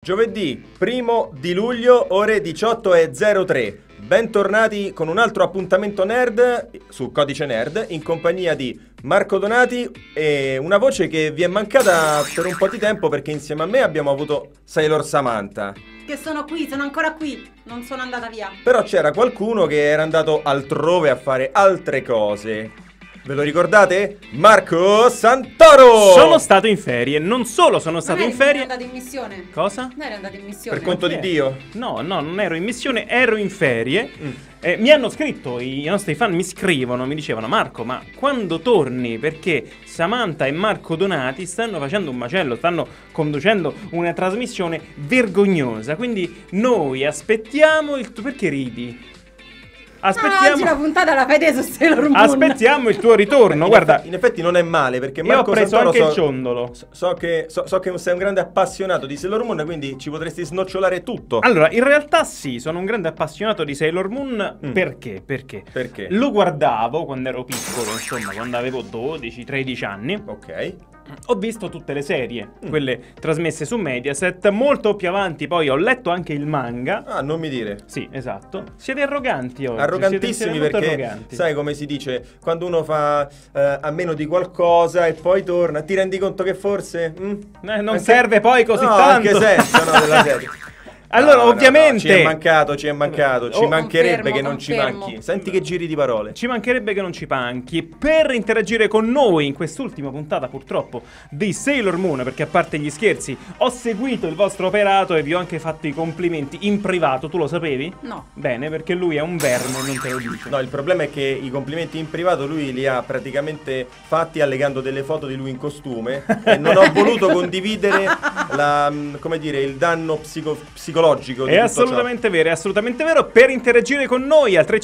Giovedì 1 ore 18:03. Bentornati con un altro appuntamento nerd su Codice Nerd in compagnia di Marco Donati e una voce che vi è mancata per un po' di tempo perché insieme a me abbiamo avuto Sailor Samantha. Che sono qui, sono ancora qui, non sono andata via. Però c'era qualcuno che era andato altrove a fare altre cose. Ve lo ricordate? Marco Santoro! Sono stato in ferie, non solo sono stato in ferie. Non eri andato in missione? Cosa? Non eri andato in missione? Per conto di Dio? No, non ero in missione, ero in ferie. Mi hanno scritto, i nostri fan mi scrivono, mi dicevano: Marco, ma quando torni? Perché Samantha e Marco Donati stanno facendo un macello, stanno conducendo una trasmissione vergognosa. Quindi noi aspettiamo il tuo... Perché ridi? Oggi la puntata la fai te su Sailor Moon. Aspettiamo il tuo ritorno, guarda. In effetti non è male perché Io Marco ho preso Santoro anche il ciondolo. So che sei un grande appassionato di Sailor Moon, quindi ci potresti snocciolare tutto. Allora, in realtà sì, sono un grande appassionato di Sailor Moon. Perché? Perché? Lo guardavo quando ero piccolo, insomma, quando avevo 12-13 anni. Ok. Ho visto tutte le serie, quelle trasmesse su Mediaset. Molto più avanti poi ho letto anche il manga. Ah, non mi dire. Sì, esatto. Siete arroganti oggi. Arrogantissimi siete molto perché arroganti. sai come si dice, quando uno fa a meno di qualcosa e poi torna, ti rendi conto che forse non serve poi così tanto. Anche senso, no, della serie. Allora, ovviamente ci è mancato, ci mancherebbe che non ci confermo. manchi. Senti che giri di parole. ci mancherebbe che non ci manchi. Per interagire con noi in quest'ultima puntata, purtroppo, di Sailor Moon, perché a parte gli scherzi, ho seguito il vostro operato e vi ho anche fatto i complimenti in privato. Tu lo sapevi? No. Bene, perché lui è un verme, non te lo dice. No, il problema è che i complimenti in privato lui li ha praticamente fatti allegando delle foto di lui in costume e non ho voluto condividere il danno psicologico di È tutto assolutamente vero, è assolutamente vero. Per interagire con noi al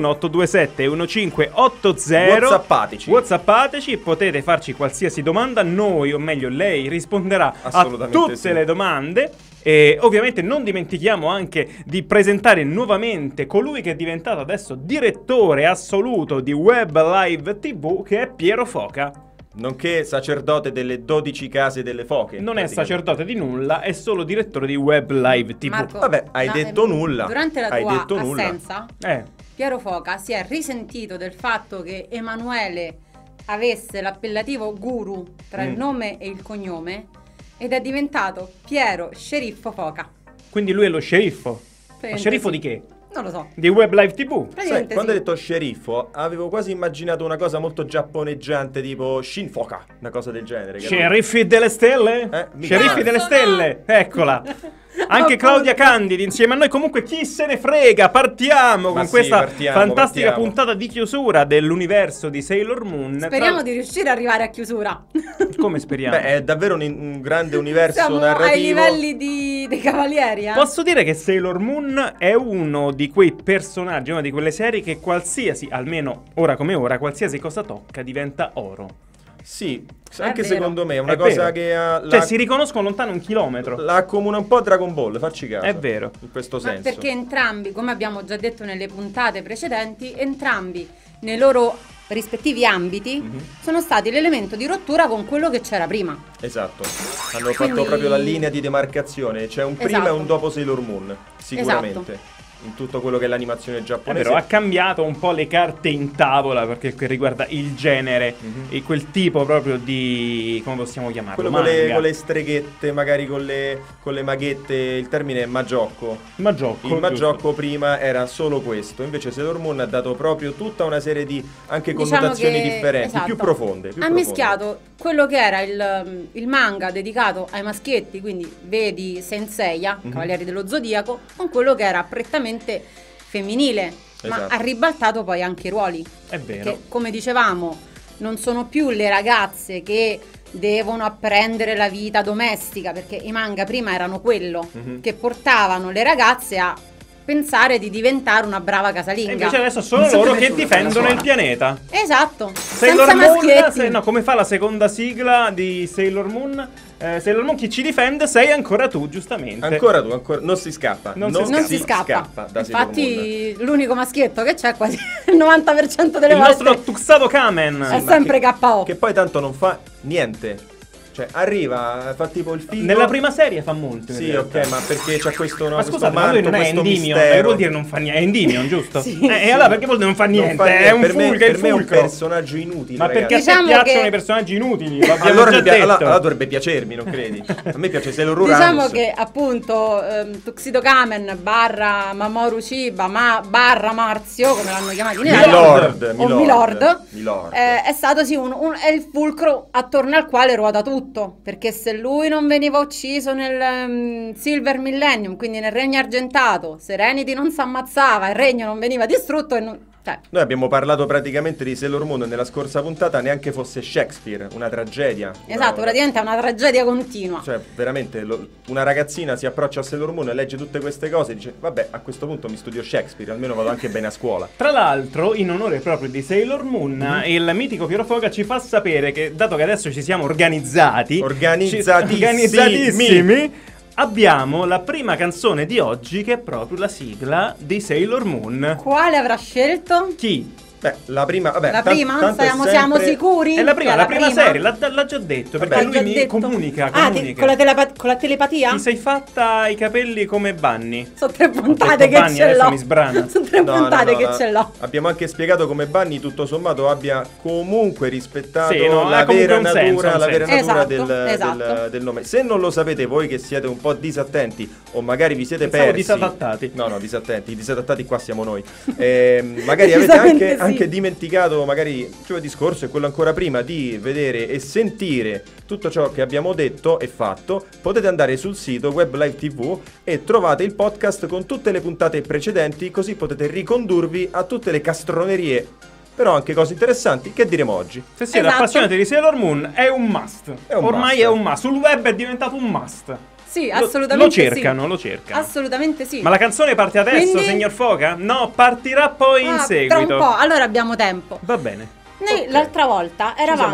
351-827-1580 Whatsappateci, potete farci qualsiasi domanda. Noi, o meglio lei, risponderà a tutte sì. le domande. E ovviamente non dimentichiamo anche di presentare nuovamente colui che è diventato adesso direttore assoluto di Web Live TV, che è Piero Foca. nonché sacerdote delle 12 case delle foche. Non è sacerdote di nulla, è solo direttore di Web Live TV. Marco, Vabbè, hai detto nulla. Durante la Hai tua detto nulla. assenza, Piero Foca si è risentito del fatto che Emanuele avesse l'appellativo guru tra il nome e il cognome ed è diventato Piero Sceriffo Foca. Quindi lui è lo sceriffo. Ma sceriffo di che? Non lo so. Di Web Live TV. Sai, quando hai detto sceriffo, avevo quasi immaginato una cosa molto giapponeggiante, tipo Shin Foka, una cosa del genere. Sceriffi delle stelle? Sceriffi delle stelle, eccola. Anche Claudia Candidi insieme a noi. Comunque chi se ne frega, partiamo con questa fantastica puntata di chiusura dell'universo di Sailor Moon. Speriamo di riuscire ad arrivare a chiusura. Come speriamo? Beh, è davvero un grande universo Siamo narrativo. ai livelli dei cavalieri, Posso dire che Sailor Moon è uno di quei personaggi, una di quelle serie che qualsiasi, almeno ora come ora, qualsiasi cosa tocca diventa oro. Sì, anche vero. secondo me è una È cosa vero. che ha, Cioè si riconoscono lontano un chilometro. la accomuna un po' a Dragon Ball, facci caso. È vero. In questo Ma senso. perché entrambi, come abbiamo già detto nelle puntate precedenti, entrambi nei loro rispettivi ambiti sono stati l'elemento di rottura con quello che c'era prima. Esatto. Hanno Quindi- fatto proprio la linea di demarcazione. C'è un prima Esatto. e un dopo Sailor Moon. Sicuramente. Esatto. In tutto quello che è l'animazione È giapponese. vero, ha cambiato un po' le carte in tavola perché riguarda il genere e quel tipo proprio di... come possiamo chiamarlo? Quello con le streghette, magari con le maghette, il termine è Magiocco. Magiocco. Il Magiocco prima era solo questo, invece Sailor Moon ha dato proprio tutta una serie di anche Diciamo connotazioni che- differenti, esatto. più profonde. Ha mischiato quello che era il manga dedicato ai maschietti, quindi vedi Senseiya, Cavalieri dello Zodiaco, con quello che era prettamente femminile, ma Esatto. ha ribaltato poi anche i ruoli. È vero. Che, come dicevamo, non sono più le ragazze che devono apprendere la vita domestica, perché i manga prima erano quello, che portavano le ragazze a pensare di diventare una brava E casalinga. invece adesso sono loro che difendono il pianeta. Esatto, Sailor senza maschietti. Moon, no, come fa la seconda sigla di Sailor Moon? Sailor Moon, chi ci difende sei ancora tu, giustamente. Ancora tu, non si scappa. Non Si scappa. da Sailor Moon. Infatti l'unico maschietto che c'è quasi il 90% delle Il volte nostro Tuxedo Kamen. è sempre KO. Che poi tanto non fa niente. Cioè, arriva, fa tipo il figo. Nella prima serie fa molto. Sì, ok, ma perché c'è questo, no, Ma questo scusate, ma lui manto, non è questo Endymion, mistero. che vuol dire non fa niente? È Endymion, giusto? Sì, E sì. allora perché vuol dire non fa niente? Non fa È un per me, fulcro, è il per me è un fulcro. personaggio inutile, Ma perché ragazzi. a te Diciamo piacciono che- i personaggi inutili? L'abbiamo Allora, già detto. allora dovrebbe piacermi, non credi? A me piace Sailor Uranus. Diciamo che appunto Tuxedo Kamen barra Mamoru Chiba barra Marzio, come l'hanno chiamato in Italia, o Milord, è stato sì è il fulcro attorno al quale ruota tutto, perché se lui non veniva ucciso nel Silver Millennium, quindi nel Regno Argentato, Serenity non si ammazzava, il regno non veniva distrutto e cioè, Noi abbiamo parlato praticamente di Sailor Moon nella scorsa puntata, neanche fosse Shakespeare, una tragedia. esatto, praticamente è una tragedia continua. Cioè, veramente, una ragazzina si approccia a Sailor Moon e legge tutte queste cose e dice, vabbè, a questo punto mi studio Shakespeare, almeno vado anche bene a scuola. Tra l'altro, in onore proprio di Sailor Moon, il mitico Piero Foga ci fa sapere che, dato che adesso ci siamo organizzatissimi, abbiamo la prima canzone di oggi che è proprio la sigla di Sailor Moon. Quale avrà scelto? Chi? Beh, la prima, vabbè, La prima? tanto è Siamo sempre- sicuri? È la Che prima serie, l'ha già detto, perché Vabbè, lui già mi detto. comunica. Ah, con la telepatia? Ti sei fatta i capelli come Bunny. Sono 3 puntate detto che Bunny, ce adesso l'ho. mi sbrana. Sono 3 puntate che ce l'ho. Abbiamo anche spiegato come Bunny tutto sommato abbia comunque rispettato Sì, no, la ha comunque vera un natura, senso, un la vera senso. natura Esatto. del nome. Se non lo sapete voi che siete un po' disattenti o magari vi siete Pensavo persi. disadattati. No, disattenti. I disadattati qua siamo noi. Magari avete Decisamente sì. anche dimenticato, magari il discorso e quello ancora prima, di vedere e sentire tutto ciò che abbiamo detto e fatto. Potete andare sul sito Web Live TV e trovate il podcast con tutte le puntate precedenti, così potete ricondurvi a tutte le castronerie, però anche cose interessanti che diremo oggi. Se siete Esatto. appassionati di Sailor Moon è un must. Ormai must. è un must. Sul web è diventato un must. Sì, Lo assolutamente cercano, sì. lo cercano. Assolutamente sì. Ma la canzone parte adesso, Quindi- signor Foca? No, partirà poi in Tra un seguito. po', allora abbiamo tempo. Va bene. Noi Ok. l'altra volta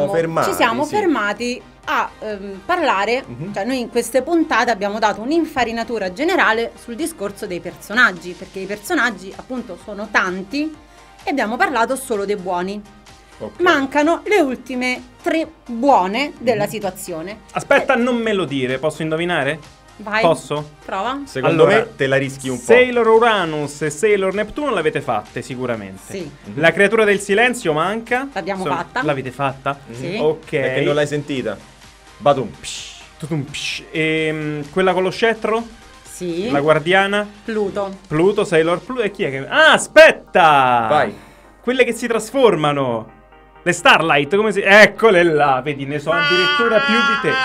ci siamo sì. fermati a parlare, cioè noi in queste puntate abbiamo dato un'infarinatura generale sul discorso dei personaggi, perché i personaggi appunto sono tanti e abbiamo parlato solo dei buoni. Ok. Mancano le ultime 3 buone della situazione. Aspetta, non me lo dire, posso indovinare? Vai. Posso? Prova. Secondo Allora, me te la rischi un po'. Sailor Uranus e Sailor Neptuno l'avete fatte sicuramente. Sì. La creatura del silenzio manca. L'abbiamo fatta. L'avete fatta? Sì. Ok. Perché non l'hai sentita. Badum. Tutum, psh. Quella con lo scettro? Sì. La guardiana? Pluto. Pluto, Sailor Pluto e chi è che... Ah, aspetta! Vai. Quelle che si trasformano. Le Starlight, come si... Eccole là, vedi, ne so addirittura più di te.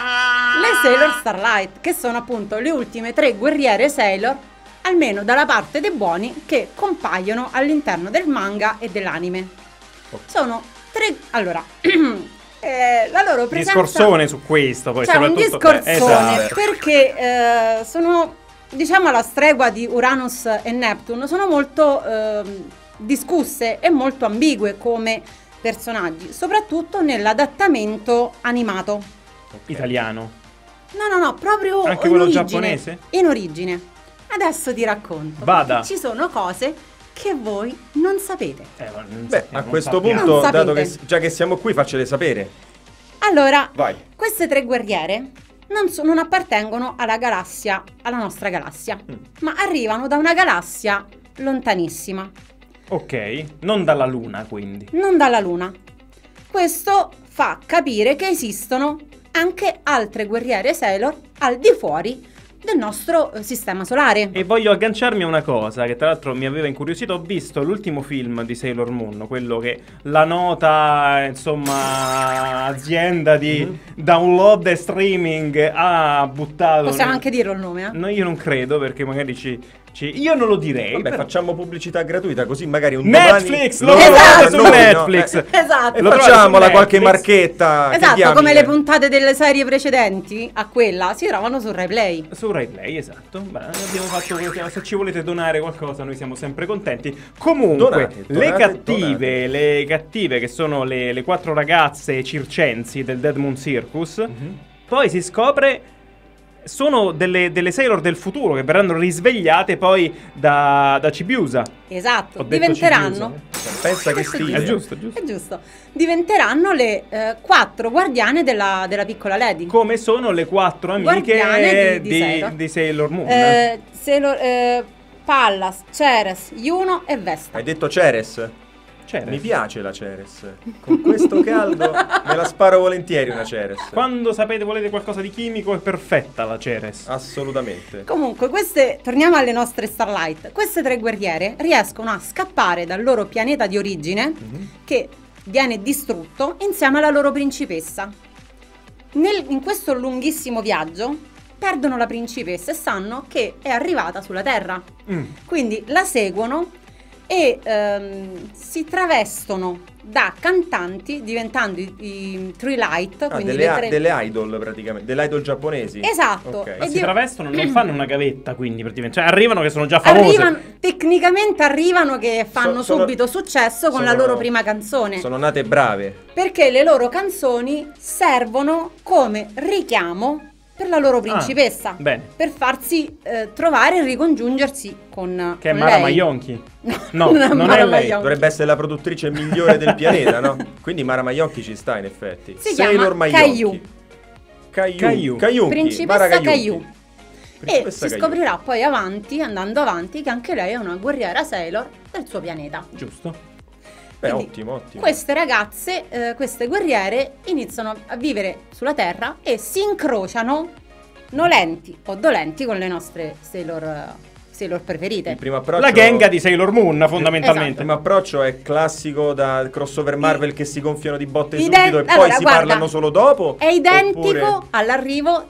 Le Sailor Starlight, che sono appunto le ultime 3 guerriere Sailor, almeno dalla parte dei buoni, che compaiono all'interno del manga e dell'anime. Sono 3... Allora, la loro presenza... Discorsone su questo, poi C'è un soprattutto... discorsone, esatto. perché sono, diciamo, alla stregua di Uranus e Neptune, sono molto discusse e molto ambigue come personaggi, soprattutto nell'adattamento animato. Italiano. No, proprio Anche in quello origine. giapponese? In origine. Adesso ti racconto. Vada. Perché ci sono cose che voi non sapete. Ma non Beh, sappiamo, a non questo sappiamo. punto, Non dato che sapete. già che siamo qui, faccele sapere. Allora, Vai. queste 3 guerriere non appartengono alla galassia, alla nostra galassia, ma arrivano da una galassia lontanissima, Ok, non dalla luna quindi. non dalla Luna. Questo fa capire che esistono anche altre guerriere Sailor al di fuori del nostro sistema solare. E voglio agganciarmi a una cosa che tra l'altro mi aveva incuriosito. Ho visto l'ultimo film di Sailor Moon, quello che la nota, insomma, azienda di download e streaming ha buttato. Possiamo anche dirlo il nome, eh? No, io non credo, perché magari io non lo direi. Vabbè, però- facciamo pubblicità gratuita, così magari un Netflix, lo domani... trovate su noi, Netflix. No? Esatto. E Lo trovate facciamola su qualche Netflix. marchetta. che Esatto, diamine. come le puntate delle serie precedenti a quella si trovano su Rai Play. Su Rai Play, esatto. Beh, abbiamo fatto quello che... Se ci volete donare qualcosa, noi siamo sempre contenti. Comunque, Donate. le cattive che sono le 4 ragazze circensi del Dead Moon Circus, poi si scopre sono delle Sailor del futuro che verranno risvegliate poi da Chibiusa. Esatto, Ho detto diventeranno Chibiusa. Pensa che Questo stile. È giusto, giusto. È giusto. Diventeranno le 4 guardiane della piccola Lady. Come sono le 4 Guardiane amiche di Sailor. di Sailor Moon. Pallas, Ceres, Juno e Vesta. Hai detto Ceres? Ceres. Mi piace la Ceres. Con questo caldo me la sparo volentieri una Ceres. Quando volete qualcosa di chimico, è perfetta la Ceres. Assolutamente. Comunque, torniamo alle nostre Starlight. Queste 3 guerriere riescono a scappare dal loro pianeta di origine, che viene distrutto, insieme alla loro principessa. In questo lunghissimo viaggio perdono la principessa e sanno che è arrivata sulla Terra. Quindi la seguono e si travestono da cantanti, diventando i Three Light, quindi delle idol praticamente, delle idol giapponesi. Esatto. Ok. Ma si travestono, non fanno una gavetta, quindi praticamente, cioè arrivano che sono già famose. Tecnicamente arrivano che fanno Sono- subito successo con la sono- loro prima canzone. Sono nate brave. Perché le loro canzoni servono come richiamo per la loro principessa. Bene. Per farsi trovare e ricongiungersi con Che è con Mara lei. Maionchi. No, No, non è non Mara è lei. Maionchi. Dovrebbe essere la produttrice migliore del pianeta, no? Quindi Mara Maionchi ci sta in effetti. Si Sailor chiama Maionchi. Caillou. Kayunki. Principessa Mara Kayunki. Caillou. E Principessa si Caillou. scoprirà poi andando avanti, che anche lei è una guerriera Sailor del suo pianeta. Giusto. Beh, Quindi, ottimo, ottimo. Queste ragazze, queste guerriere, iniziano a vivere sulla Terra e si incrociano, nolenti o dolenti, con le nostre Sailor preferite. Il primo approccio. La gang di Sailor Moon, Il fondamentalmente. primo approccio è classico da crossover Marvel che si gonfiano di botte Iden- subito e poi allora, si guarda, parlano solo dopo. È identico oppure- all'arrivo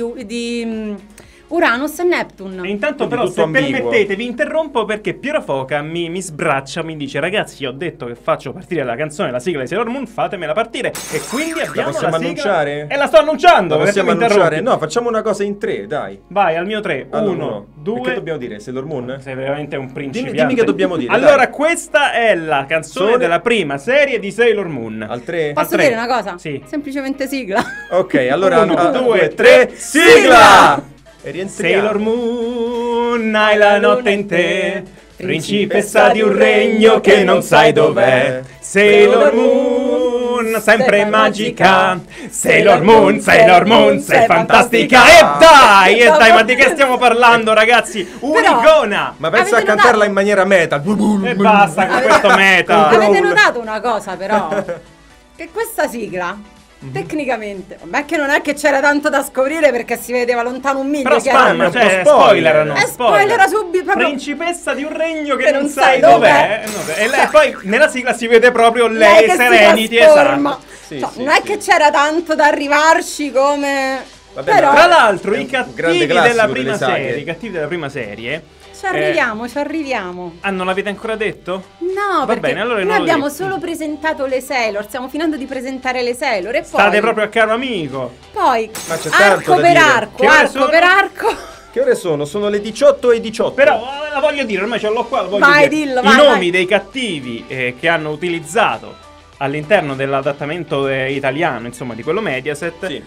di Uranus e Neptune. E intanto Quindi però, tutto se ambiguo. permettete, vi interrompo perché Piero Foca mi sbraccia, mi dice: ragazzi, io ho detto che faccio partire la canzone, la sigla di Sailor Moon, fatemela partire. E quindi abbiamo possiamo la sigla. annunciare? E la sto annunciando. La perché possiamo mi interrompi? annunciare? No, facciamo una cosa in 3, dai. Vai, al mio 3. Allora, 1, 2. Che dobbiamo dire? Sailor Moon? Sei veramente un principiante. Dimmi che dobbiamo dire, Allora, dai. questa è la canzone Sole- della prima serie di Sailor Moon. Al 3? Posso tre. dire una cosa? Sì. Semplicemente sigla. Ok, allora 1, 2, 3, sigla! E rientriamo. Sailor Moon, hai la notte in te, principessa di un regno che non sai dov'è. Sailor Moon, sempre magica. Sailor Moon, sei fantastica. E dai, ma di che stiamo parlando, ragazzi? Un'icona! Ma pensa Avete a cantarla notato? in maniera metal. E basta con questo meta. Avete notato una cosa però? Che questa sigla, tecnicamente, vabbè, che non è che c'era tanto da scoprire perché si vedeva lontano un miglio. Però chiaramente. spam, è un cioè, po' spoilerano. spoilera subito, proprio. Principessa di un regno che Che non non sai sai dov'è. E lei poi nella sigla si vede proprio lei, che si Serenity, trasforma. esatto. Sì, Cioè, sì, non è sì. che c'era tanto da arrivarci come. Vabbè, però ma- Tra l'altro, È i un grande cattivi classico della delle prima saghe. serie, i cattivi della prima serie. ci arriviamo. Ah, non l'avete ancora detto? No, Va perché bene, allora noi non lo abbiamo dico. solo presentato le Sailor, stiamo finendo di presentare le Sailor e State poi proprio a caro amico. poi Ma c'è tanto arco da per dire. arco, Che ore arco sono? per arco. Che ore sono? Sono le 18:18. Però la voglio dire, ormai ce l'ho qua, la voglio Vai, dire. dillo, I vai, nomi vai. dei cattivi che hanno utilizzato all'interno dell'adattamento italiano, insomma, di quello Mediaset, Sì.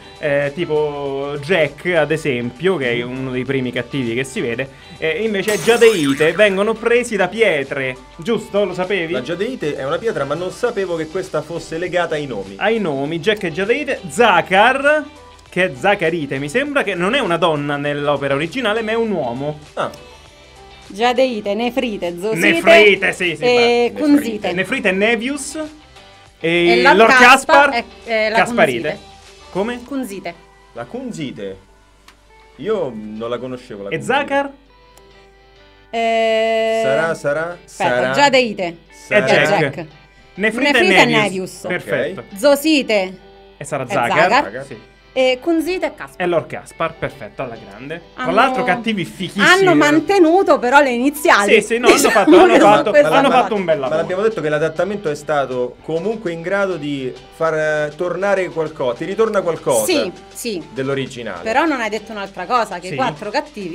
tipo Jack, ad esempio, che è uno dei primi cattivi che si vede, invece Jadeite vengono presi da pietre, giusto? Lo sapevi? La Jadeite è una pietra, ma non sapevo che questa fosse legata ai nomi. Ai nomi, Jack e Jadeite, Zakar, che è Zakarite, mi sembra, che non è una donna nell'opera originale, ma è un uomo. Ah, Giadeite, Nefrite, Zosite Nefrite, sì, e Nefrite. Kunzite. Nefrite e Nevius E e Lord Lord Caspar Caspar è la Casparite. Kunzite. Come? Kunzite. la Kunzite. Io non la conoscevo la E Kunzite. Zakar? Sarà. Aspetta, Giadeite. Sarà- E Jack. Jack. Nefrite Nefrite e e Nevius. Nevius. Perfetto. Zosite E sarà e Zakar. Zakar. Sì. e Kunzite e Caspar. E Lord Caspar, perfetto, alla grande. Tra Hanno- l'altro cattivi fichissimi. Hanno mantenuto però le iniziali. Sì, sì, no, hanno Diciamo fatto- che hanno sono fatto- queste hanno qua. fatto un bel Ma lavoro. l'abbiamo detto che l'adattamento è stato comunque in grado di far tornare qualcosa. Ti ritorna qualcosa Sì, sì. dell'originale. Però non hai detto un'altra cosa, che Sì. i 4 cattivi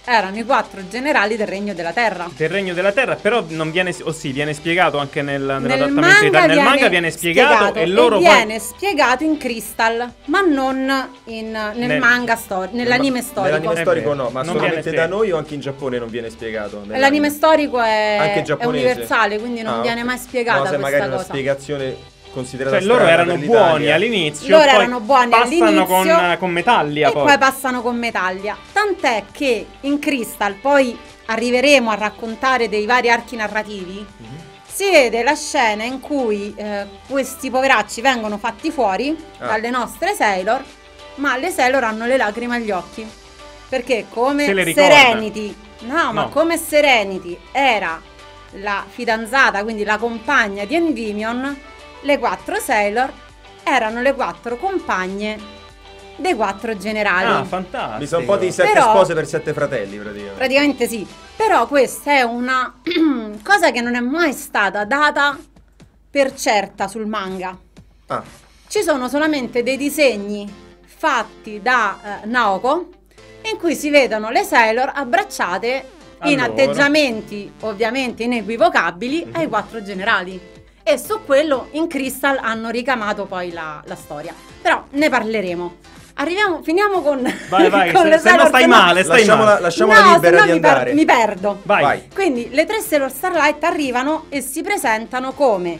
erano i 4 generali del Regno della Terra. Del Regno della Terra, però non viene, viene spiegato anche nell'adattamento manga italiano. Nel manga viene spiegato e loro viene spiegato in Crystal, ma non nel manga nell'anime storico. Nell'anime storico no, ma non solamente da noi o anche in Giappone non viene spiegato? L'anime storico anche è universale, quindi non viene mai spiegata no, se questa magari cosa. Una spiegazione considerata cioè loro erano buoni all'inizio, loro erano buoni passano all'inizio con Metallia e poi passano con Metallia. Tant'è che in Crystal, poi arriveremo a raccontare dei vari archi narrativi, si vede la scena in cui questi poveracci vengono fatti fuori dalle nostre Sailor, ma le Sailor hanno le lacrime agli occhi, perché come Serenity come Serenity era la fidanzata, quindi la compagna di Endymion, le 4 Sailor erano le 4 compagne dei 4 generali. Ah, fantastico. Mi sono un po' di 7 spose per 7 fratelli praticamente sì. Però questa è una cosa che non è mai stata data per certa sul manga. Ci sono solamente dei disegni fatti da Naoko in cui si vedono le Sailor abbracciate in atteggiamenti ovviamente inequivocabili ai 4 generali. E su quello in Crystal hanno ricamato poi la storia. Però ne parleremo. Finiamo con vai, con le se no stai male, lasciamola libera di andare. Mi perdo. Vai. Quindi le 3 Sailor Starlight arrivano e si presentano come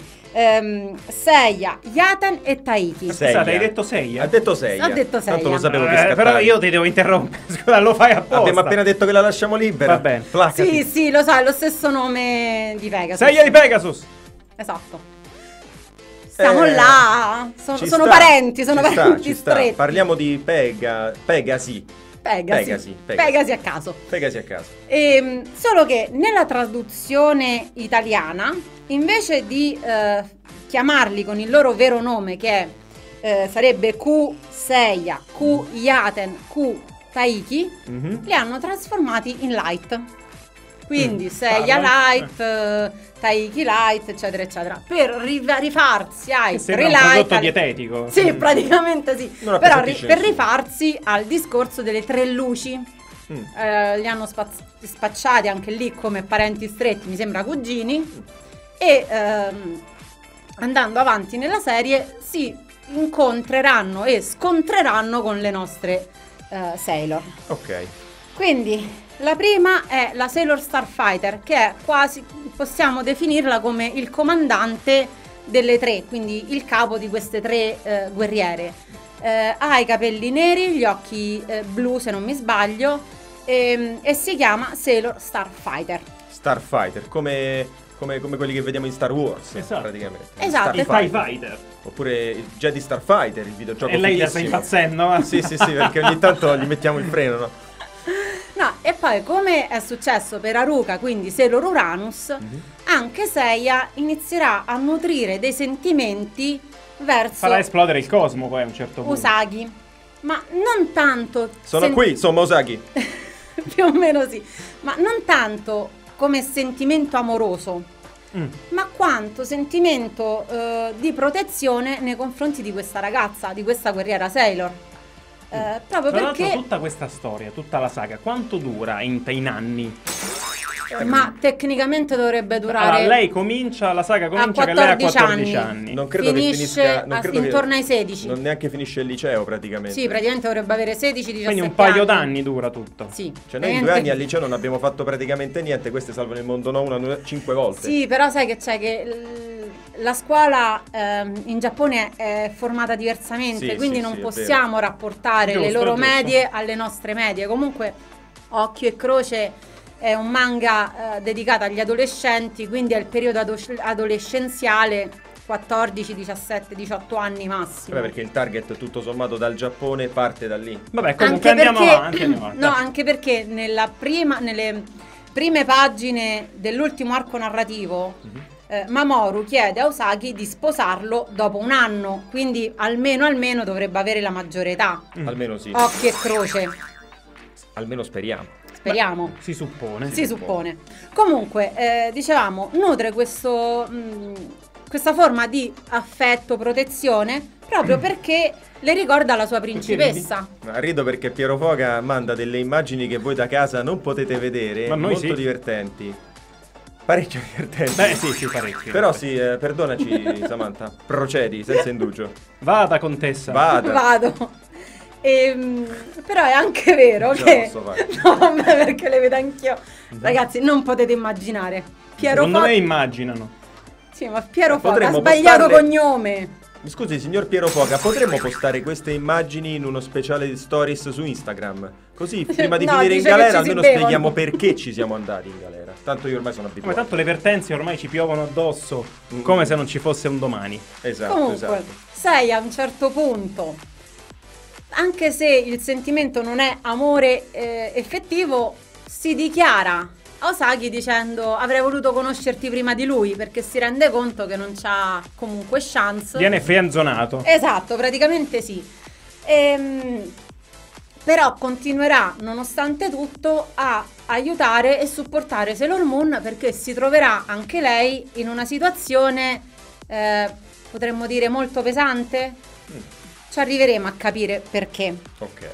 Seiya, Yaten e Taiki. Scusate, hai detto Seiya? Ha detto Seiya. Ho detto Seiya. Tanto lo sapevo che scattavi. Però io ti devo interrompere. Scusa, lo fai apposta. Abbiamo appena detto che la lasciamo libera. Va bene. Sì, lo sai, è lo stesso nome di Pegasus. Seiya di Pegasus. Esatto. Stiamo là. Sono parenti, ci sta. stretti. Parliamo di Pegasi a caso. Pegasi a caso. Solo che nella traduzione italiana, invece di chiamarli con il loro vero nome, che sarebbe Q Seiya, Q Yaten, Q Taiki, li hanno trasformati in Light. Quindi Seiya Light, Taiki Light, eccetera, eccetera, per rifarsi ai 3 Light. Un prodotto dietetico. Sì, praticamente sì. Però per rifarsi al discorso delle 3 luci. Li hanno spacciati anche lì come parenti stretti, mi sembra cugini. E andando avanti nella serie si incontreranno e scontreranno con le nostre Sailor. Ok. Quindi la prima è la Sailor Starfighter, che è quasi, possiamo definirla come il comandante delle 3, quindi il capo di queste 3 guerriere. Ha i capelli neri, gli occhi blu se non mi sbaglio, e si chiama Sailor Starfighter. Starfighter, come quelli che vediamo in Star Wars, praticamente. Esatto. Il TIE Fighter. Oppure il Jedi Starfighter, il videogioco. E lei sta impazzendo. Sì, perché ogni tanto gli mettiamo il freno, no? No, e poi come è successo per Haruka, quindi Sailor Uranus, anche Seiya inizierà a nutrire dei sentimenti verso... Farà esplodere il cosmo poi a un certo punto. Usagi, ma non tanto... Sono qui, sono Usagi. Più o meno sì, ma non tanto come sentimento amoroso, ma quanto sentimento di protezione nei confronti di questa ragazza, di questa guerriera Sailor. Proprio Tra perché l'altro tutta questa storia, tutta la saga, quanto dura in anni? Ma tecnicamente dovrebbe durare. Allora, lei comincia, la saga comincia che lei ha 14 anni. Non credo che finisca intorno ai 16. Non neanche finisce il liceo praticamente. Sì, praticamente dovrebbe avere 16-17 Quindi un paio d'anni dura tutto. Sì. Cioè noi in 2 anni al liceo non abbiamo fatto praticamente niente, queste salvano il mondo 5 volte. Sì, però sai che c'è che la scuola in Giappone è formata diversamente, quindi non possiamo rapportare le loro medie alle nostre medie. Comunque, occhio e croce è un manga dedicato agli adolescenti, quindi è il periodo adolescenziale, 14, 17, 18 anni massimo. Perché il target tutto sommato dal Giappone parte da lì. Vabbè, comunque andiamo avanti. No, anche perché nelle prime pagine dell'ultimo arco narrativo Mamoru chiede a Usagi di sposarlo dopo un anno, quindi almeno dovrebbe avere la maggiore età. Almeno sì. Occhio e croce. Almeno speriamo. Speriamo. Si suppone. Si suppone. Comunque, dicevamo, nutre questa forma di affetto, protezione proprio perché le ricorda la sua principessa. Ma rido perché Piero Foca manda delle immagini che voi da casa non potete vedere, Ma noi molto sì. divertenti. Parecchio divertenti. Beh, sì, parecchio. Però sì, perdonaci Samantha, procedi senza indugio. Vada, contessa. Vada. Vado. Però è anche vero Ce la che posso fare. no, vabbè, perché le vedo anch'io. Ragazzi, non potete immaginare. Piero Secondo Foca. me immaginano. Sì, ma Piero Foca ha Potremmo sbagliato postarle- cognome. Mi scusi, signor Piero Foca, potremmo postare queste immagini in uno speciale di stories su Instagram? Così, prima di No, finire in dice che galera, ci si almeno bevono. spieghiamo perché ci siamo andati in galera. Tanto io ormai sono Come abituato. tanto le vertenze ormai ci piovono addosso, come se non ci fosse un domani. Esatto, Comunque, esatto. sei a un certo punto, anche se il sentimento non è amore effettivo, si dichiara a Osaki dicendo avrei voluto conoscerti prima di lui, perché si rende conto che non c'ha comunque chance. Viene frienzonato. Esatto, praticamente sì. Però continuerà, nonostante tutto, a aiutare e supportare Sailor Moon, perché si troverà anche lei in una situazione, potremmo dire, molto pesante. Ci arriveremo a capire perché. Ok.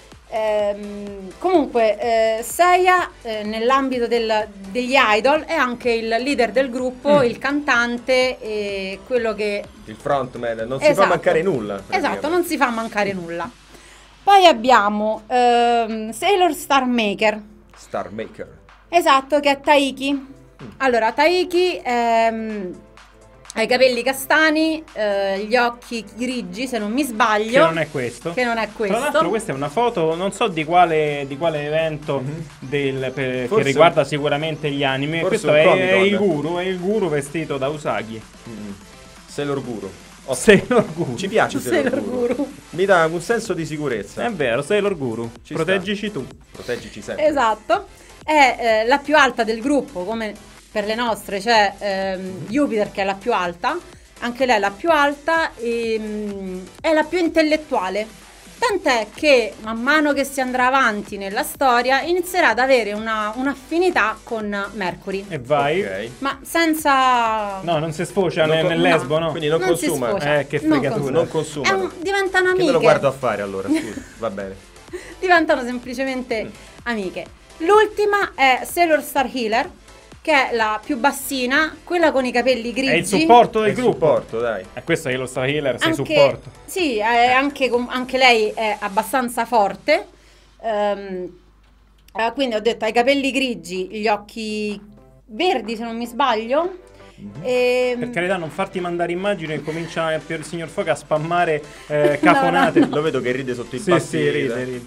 Comunque, Seiya, nell'ambito degli idol, è anche il leader del gruppo, il cantante e quello che... Il frontman, non si fa Esatto. mancare nulla. Esatto, praticamente. non si fa mancare nulla. Poi abbiamo Sailor Star Maker. Star Maker. Esatto, che è Taiki. Allora, Taiki ha i capelli castani, gli occhi grigi, se non mi sbaglio. Che non è questo. Che non è questo. Tra l'altro questa è una foto, non so di quale evento che Forse- riguarda sicuramente gli anime. forse Questo un è Comic-Con. il guru vestito da Usagi. Sailor Guru. Sailor Guru. Ci piace Sailor, Sailor Guru. Guru. Mi dà un senso di sicurezza. È vero, Sailor Guru. Ci Proteggici tu. Proteggici sempre. Esatto. È la più alta del gruppo, come per le nostre c'è Jupiter che è la più alta. Anche lei è la più alta e è la più intellettuale. Tant'è che man mano che si andrà avanti nella storia inizierà ad avere un'affinità con Mercury. E vai. Ok. Ma senza... No, non si sfocia Non nel co- lesbo, no? Quindi non si consuma. sfocia. Che Non fregatura. consuma. Non consumano. Diventano Che amiche. me lo guardo a fare allora, scusa. Va bene. Diventano semplicemente amiche. L'ultima è Sailor Star Healer, che è la più bassina, quella con i capelli grigi. È il supporto È del il gruppo. supporto, dai. E questo è lo Star Healer, sei Anche- supporto. Sì, anche lei è abbastanza forte. Quindi ho detto, ha i capelli grigi, gli occhi verdi se non mi sbaglio. Per carità, non farti mandare immagini e comincia per il signor Foca a spammare cafonate. no. Lo vedo che ride sotto i Sì, passi. sì, ride.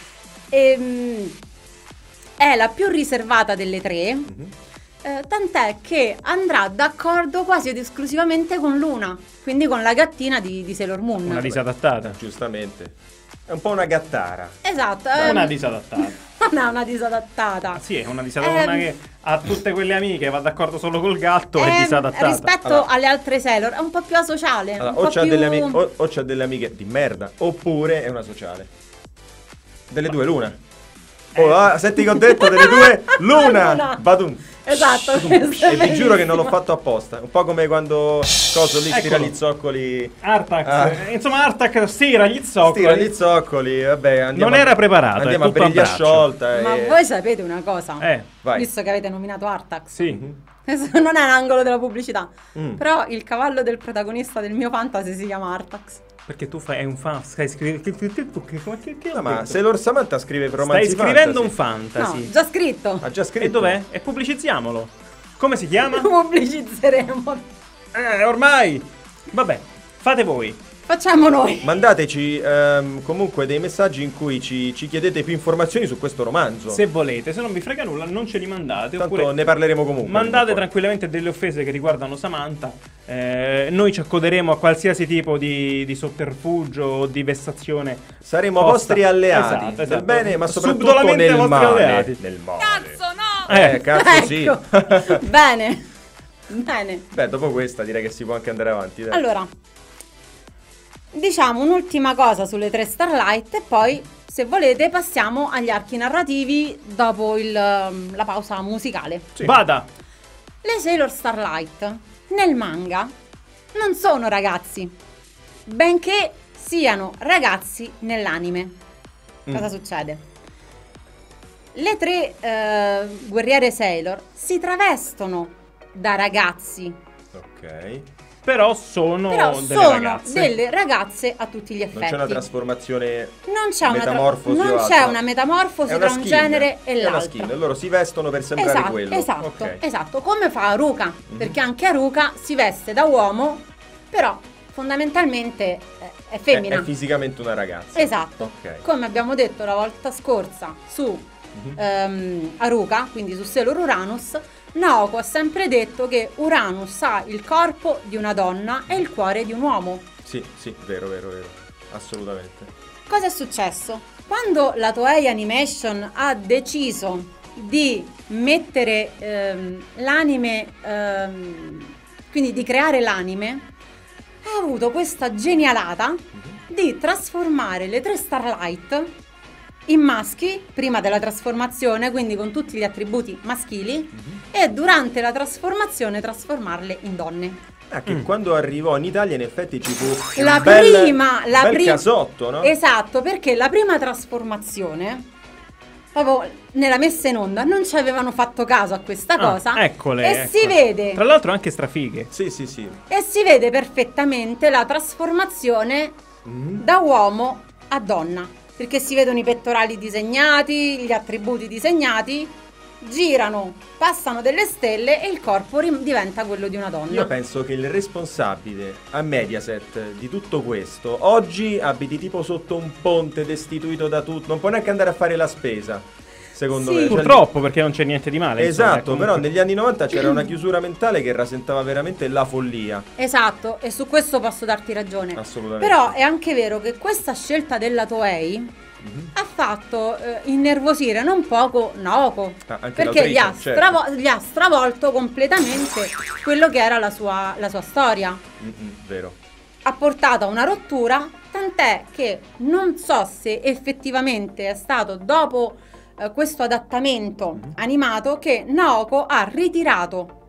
È la più riservata delle tre. Tant'è che andrà d'accordo quasi ed esclusivamente con Luna, quindi con la gattina di Sailor Moon. Una disadattata. Giustamente. È un po' una gattara. Esatto, Una disadattata. non è una disadattata. Ah, sì, è una disadattata che ha tutte quelle amiche, va d'accordo solo col gatto, è Ehm, disadattata. rispetto Allora. alle altre Sailor è un po' più asociale, Allora, un o po' c'ha più... delle amiche di merda, oppure è una sociale. Delle due l'una. Oh, senti che ho detto delle due l'una. L'una. Badum. Esatto, questa è E vi giuro che non l'ho bellissima. fatto apposta. Un po' come quando coso lì stira Eccolo. gli zoccoli. Artax, Ah. Insomma Artax stira gli zoccoli. Stira gli zoccoli, vabbè, andiamo Non era preparato, Andiamo è a tutto a briglia braccio. sciolta. Ma e- voi sapete una cosa? Vai. Visto che avete nominato Artax. Sì. Questo non è un angolo della pubblicità. Mm. Però il cavallo del protagonista del mio fantasy si chiama Artax. Perché tu è un fan, stai scrivendo. No, ma Sailor Samantha scrive Stai romanzi scrivendo un fantasy. fantasy. No, già scritto. Ha già E scritto. dov'è? E pubblicizziamolo. Come si chiama? Pubblicizzeremo. Ormai. Vabbè, fate voi. Facciamo noi. Mandateci comunque dei messaggi in cui ci chiedete più informazioni su questo romanzo. Se volete, se non vi frega nulla, non ce li mandate. Tanto Oppure ne parleremo comunque. mandate Poi. tranquillamente delle offese che riguardano Samantha. Noi ci accoderemo a qualsiasi tipo di sotterfugio o di vessazione. Saremo posta. vostri alleati Esatto, nel esatto. bene, ma soprattutto Subdolamente nel vostri male. alleati. Nel male. Eh, Cazzo sì. Ecco. Bene. Bene. Beh, dopo questa direi che si può anche andare avanti. Dai. Allora, diciamo un'ultima cosa sulle tre Starlight e poi, se volete, passiamo agli archi narrativi dopo la pausa musicale. Sì. Vada. Le Sailor Starlight nel manga non sono ragazzi, benché siano ragazzi nell'anime. Cosa succede? Le 3 guerriere Sailor si travestono da ragazzi. Ok. Però sono delle ragazze a tutti gli effetti. Non c'è una trasformazione, non c'è metamorfosi non o c'è altro. una metamorfosi È una tra un skin, genere e è una l'altro. skin. Loro si vestono per sembrare quello. Esatto, come fa Haruka, perché anche Haruka si veste da uomo, però fondamentalmente è femmina. È fisicamente una ragazza. Esatto. Ok. Come abbiamo detto la volta scorsa su Haruka, quindi su Sailor Uranus, Naoko ha sempre detto che Uranus ha il corpo di una donna e il cuore di un uomo. Sì, vero. Assolutamente. Cosa è successo? Quando la Toei Animation ha deciso di mettere l'anime, quindi di creare l'anime, ha avuto questa genialata di trasformare le 3 Starlight in maschi prima della trasformazione, quindi con tutti gli attributi maschili, e durante la trasformazione trasformarle in donne. Che quando arrivò in Italia in effetti ci fu La un bel prima casotto, no? Esatto, perché la prima trasformazione, proprio nella messa in onda, non ci avevano fatto caso a questa cosa. Eccole. Si vede. Tra l'altro anche strafighe. Sì. E si vede perfettamente la trasformazione da uomo a donna. Perché si vedono i pettorali disegnati, gli attributi disegnati, girano, passano delle stelle e il corpo diventa quello di una donna. Io penso che il responsabile a Mediaset di tutto questo oggi abiti tipo sotto un ponte, destituito da tutto, non può neanche andare a fare la spesa, secondo me. Purtroppo, perché non c'è niente di male. Esatto, insomma, però negli anni 90 c'era una chiusura mentale che rasentava veramente la follia. Esatto, e su questo posso darti ragione. Assolutamente. Però è anche vero che questa scelta della Toei ha fatto innervosire non poco Naoko, perché gli ha stravolto completamente quello che era la sua storia. Vero. Ha portato a una rottura, tant'è che non so se effettivamente è stato dopo questo adattamento animato che Naoko ha ritirato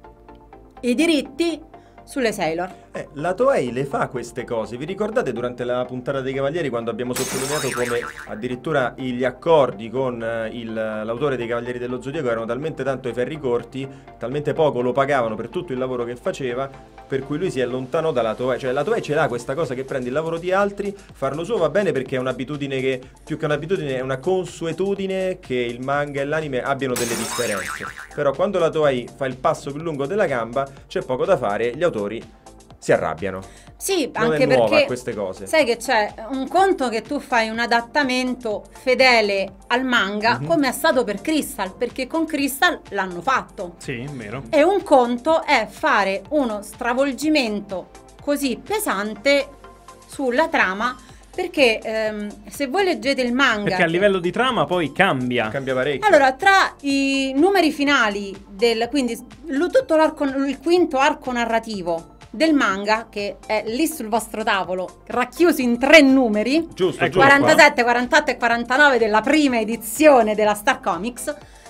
i diritti sulle Sailor. La Toei le fa queste cose. Vi ricordate durante la puntata dei Cavalieri quando abbiamo sottolineato come addirittura gli accordi con l'autore dei Cavalieri dello Zodiaco erano talmente tanto ai ferri corti, talmente poco lo pagavano per tutto il lavoro che faceva, per cui lui si allontanò dalla Toei. Cioè la Toei ce l'ha questa cosa che prende il lavoro di altri, farlo suo va bene perché è un'abitudine che, più che un'abitudine, è una consuetudine che il manga e l'anime abbiano delle differenze. Però quando la Toei fa il passo più lungo della gamba c'è poco da fare, gli autori si arrabbiano. Sì, non anche è nuova perché queste cose. sai che c'è un conto che tu fai un adattamento fedele al manga, come è stato per Crystal, perché con Crystal l'hanno fatto. Sì, è vero. E un conto è fare uno stravolgimento così pesante sulla trama, perché se voi leggete il manga, perché a livello di trama poi cambia parecchio. Allora, tra i numeri finali quindi tutto il quinto arco narrativo del manga, che è lì sul vostro tavolo, racchiuso in 3 numeri, giusto, 47, 48 e 49 della prima edizione della Star Comics,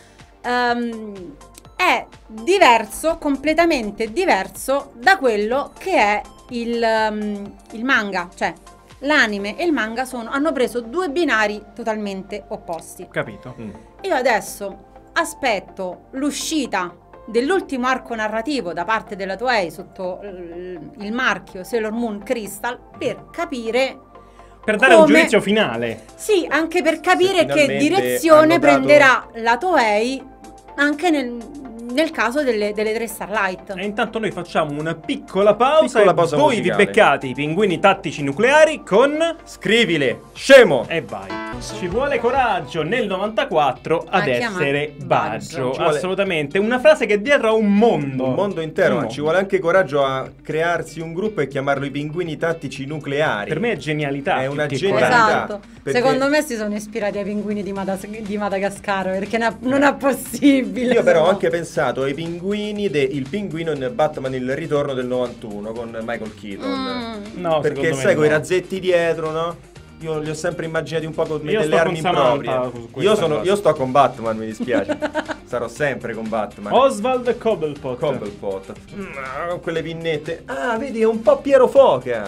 è diverso, completamente diverso da quello che è il manga. Cioè l'anime e il manga hanno preso 2 binari totalmente opposti. Capito. Io adesso aspetto l'uscita dell'ultimo arco narrativo da parte della Toei sotto il marchio Sailor Moon Crystal per capire, per dare un giudizio finale. Sì, anche per capire che finalmente direzione prenderà la Toei anche nel caso delle 3 Starlight. E intanto noi facciamo una piccola pausa e voi musicale. vi beccate i pinguini tattici nucleari con Scrivile, scemo! E vai. Ci vuole coraggio nel 94 ad essere Baggio. Assolutamente. Una frase che dietro a un mondo intero. Un mondo. Ci vuole anche coraggio a crearsi un gruppo e chiamarlo i pinguini tattici nucleari. Per me è genialità. È una più che genialità. Esatto. Perché Secondo me si sono ispirati ai pinguini di Madagascar, perché non è possibile. Io però ho anche pensato ai pinguini il pinguino in Batman il ritorno del 91 con Michael Keaton. No, perché secondo me sai, con i no. razzetti dietro, no? Io li ho sempre immaginati un po' come Io delle sto armi con Samantha improprie. su questa cosa. Io sto con Batman, mi dispiace. Sarò sempre con Batman. Oswald Cobblepot. Cobblepot. Con quelle pinnette. Ah, vedi, è un po' Piero Foca.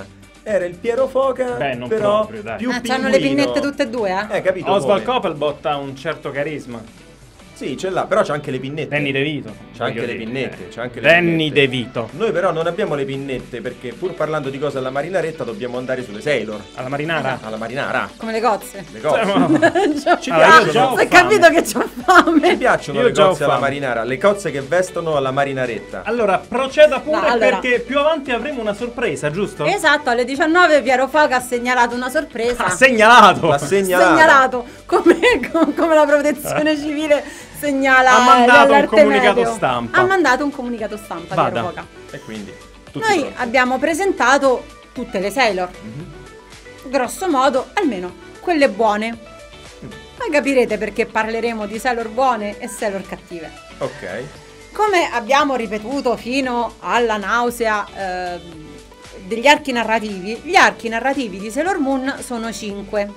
era il Piero Foca, Beh, non però proprio, dai. più C'hanno le pinguino. pinnette tutte e due, Capito Oswald come? Coppelbot ha un certo carisma. Sì, ce l'ha, però c'ha anche le pinnette. Danny DeVito. C'ha anche voglio le dire. pinnette, c'ha anche le Danny pinnette. DeVito. Noi però non abbiamo le pinnette perché pur parlando di cose alla marinaretta dobbiamo andare sulle Sailor. Alla marinara? Alla marinara. Come le cozze. Le cose. Ci Allora, io già piacciono. ho Hai fame. capito che c'ho fame. Ci piacciono Io le già ho cozze alla fame. marinara, le cozze che vestono alla marinaretta. Allora, proceda pure No, allora. perché più avanti avremo una sorpresa, giusto? Esatto, alle 19 Piero Foca ha segnalato una sorpresa. Ha segnalato! L'ha Segnalato come la protezione civile segnala Ha mandato un l'alerte comunicato meteo. stampa. Ha mandato un comunicato stampa Vada. Piero Foca. E quindi tutti Noi pronti. abbiamo presentato tutte le Sailor. Grosso modo, almeno quelle buone. Poi capirete perché parleremo di Sailor buone e Sailor cattive. Ok. Come abbiamo ripetuto fino alla nausea degli archi narrativi, gli archi narrativi di Sailor Moon sono 5.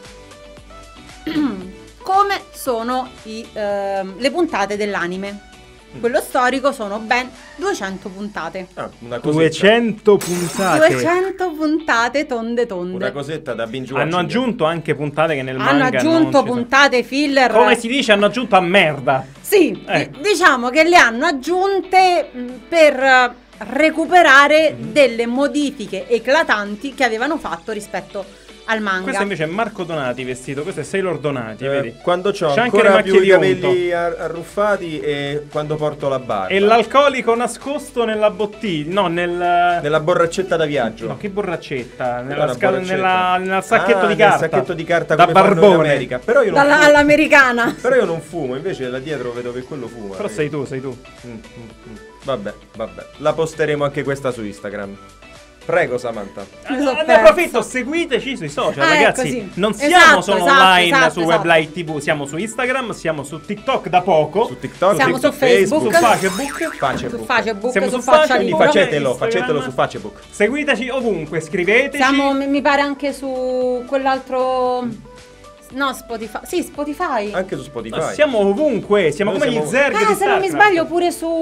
Come sono le puntate dell'anime. Quello storico sono ben 200 puntate. Una cosetta. 200 puntate. 200 puntate tonde. Una cosetta da binge Hanno watching. aggiunto anche puntate che nel Hanno manga aggiunto non ci sono. puntate filler. Come si dice, hanno aggiunto a merda. Sì, Ecco. diciamo che le hanno aggiunte per recuperare delle modifiche eclatanti che avevano fatto rispetto al manga. Questo invece è Marco Donati vestito, questo è Sailor Donati, vedi? Quando c'ho C'è anche le ancora macchie più i di unto. capelli arruffati e quando porto la barba. E l'alcolico nascosto nella bottiglia, no, Nella borraccetta da viaggio. No, che borraccetta? Quella Nella, è una borraccetta. nel sacchetto di nel carta. sacchetto di carta da come fanno in barbone. America. Però io non fumo. All'americana. Però io non fumo, invece da dietro vedo che quello fuma. Però sei tu. Vabbè. La posteremo anche questa su Instagram. Prego Samantha. Mi so Ne persa. approfitto, seguiteci sui social, ragazzi. sì. Non siamo Esatto, solo esatto, online esatto, su esatto. Web Live TV, siamo su Instagram, siamo su TikTok da poco. Su TikTok, Siamo su su Facebook. Su Facebook. Su Facebook. Facebook, Siamo su su Facebook, Quindi Faccialino. Instagram. facetelo su Facebook. Seguiteci ovunque, scriveteci. Siamo, mi pare, anche su quell'altro. No, Spotify. Sì, Spotify. Anche su Spotify. Ma siamo ovunque, siamo Noi come siamo- gli Zerg di Se non mi StarCraft. sbaglio pure su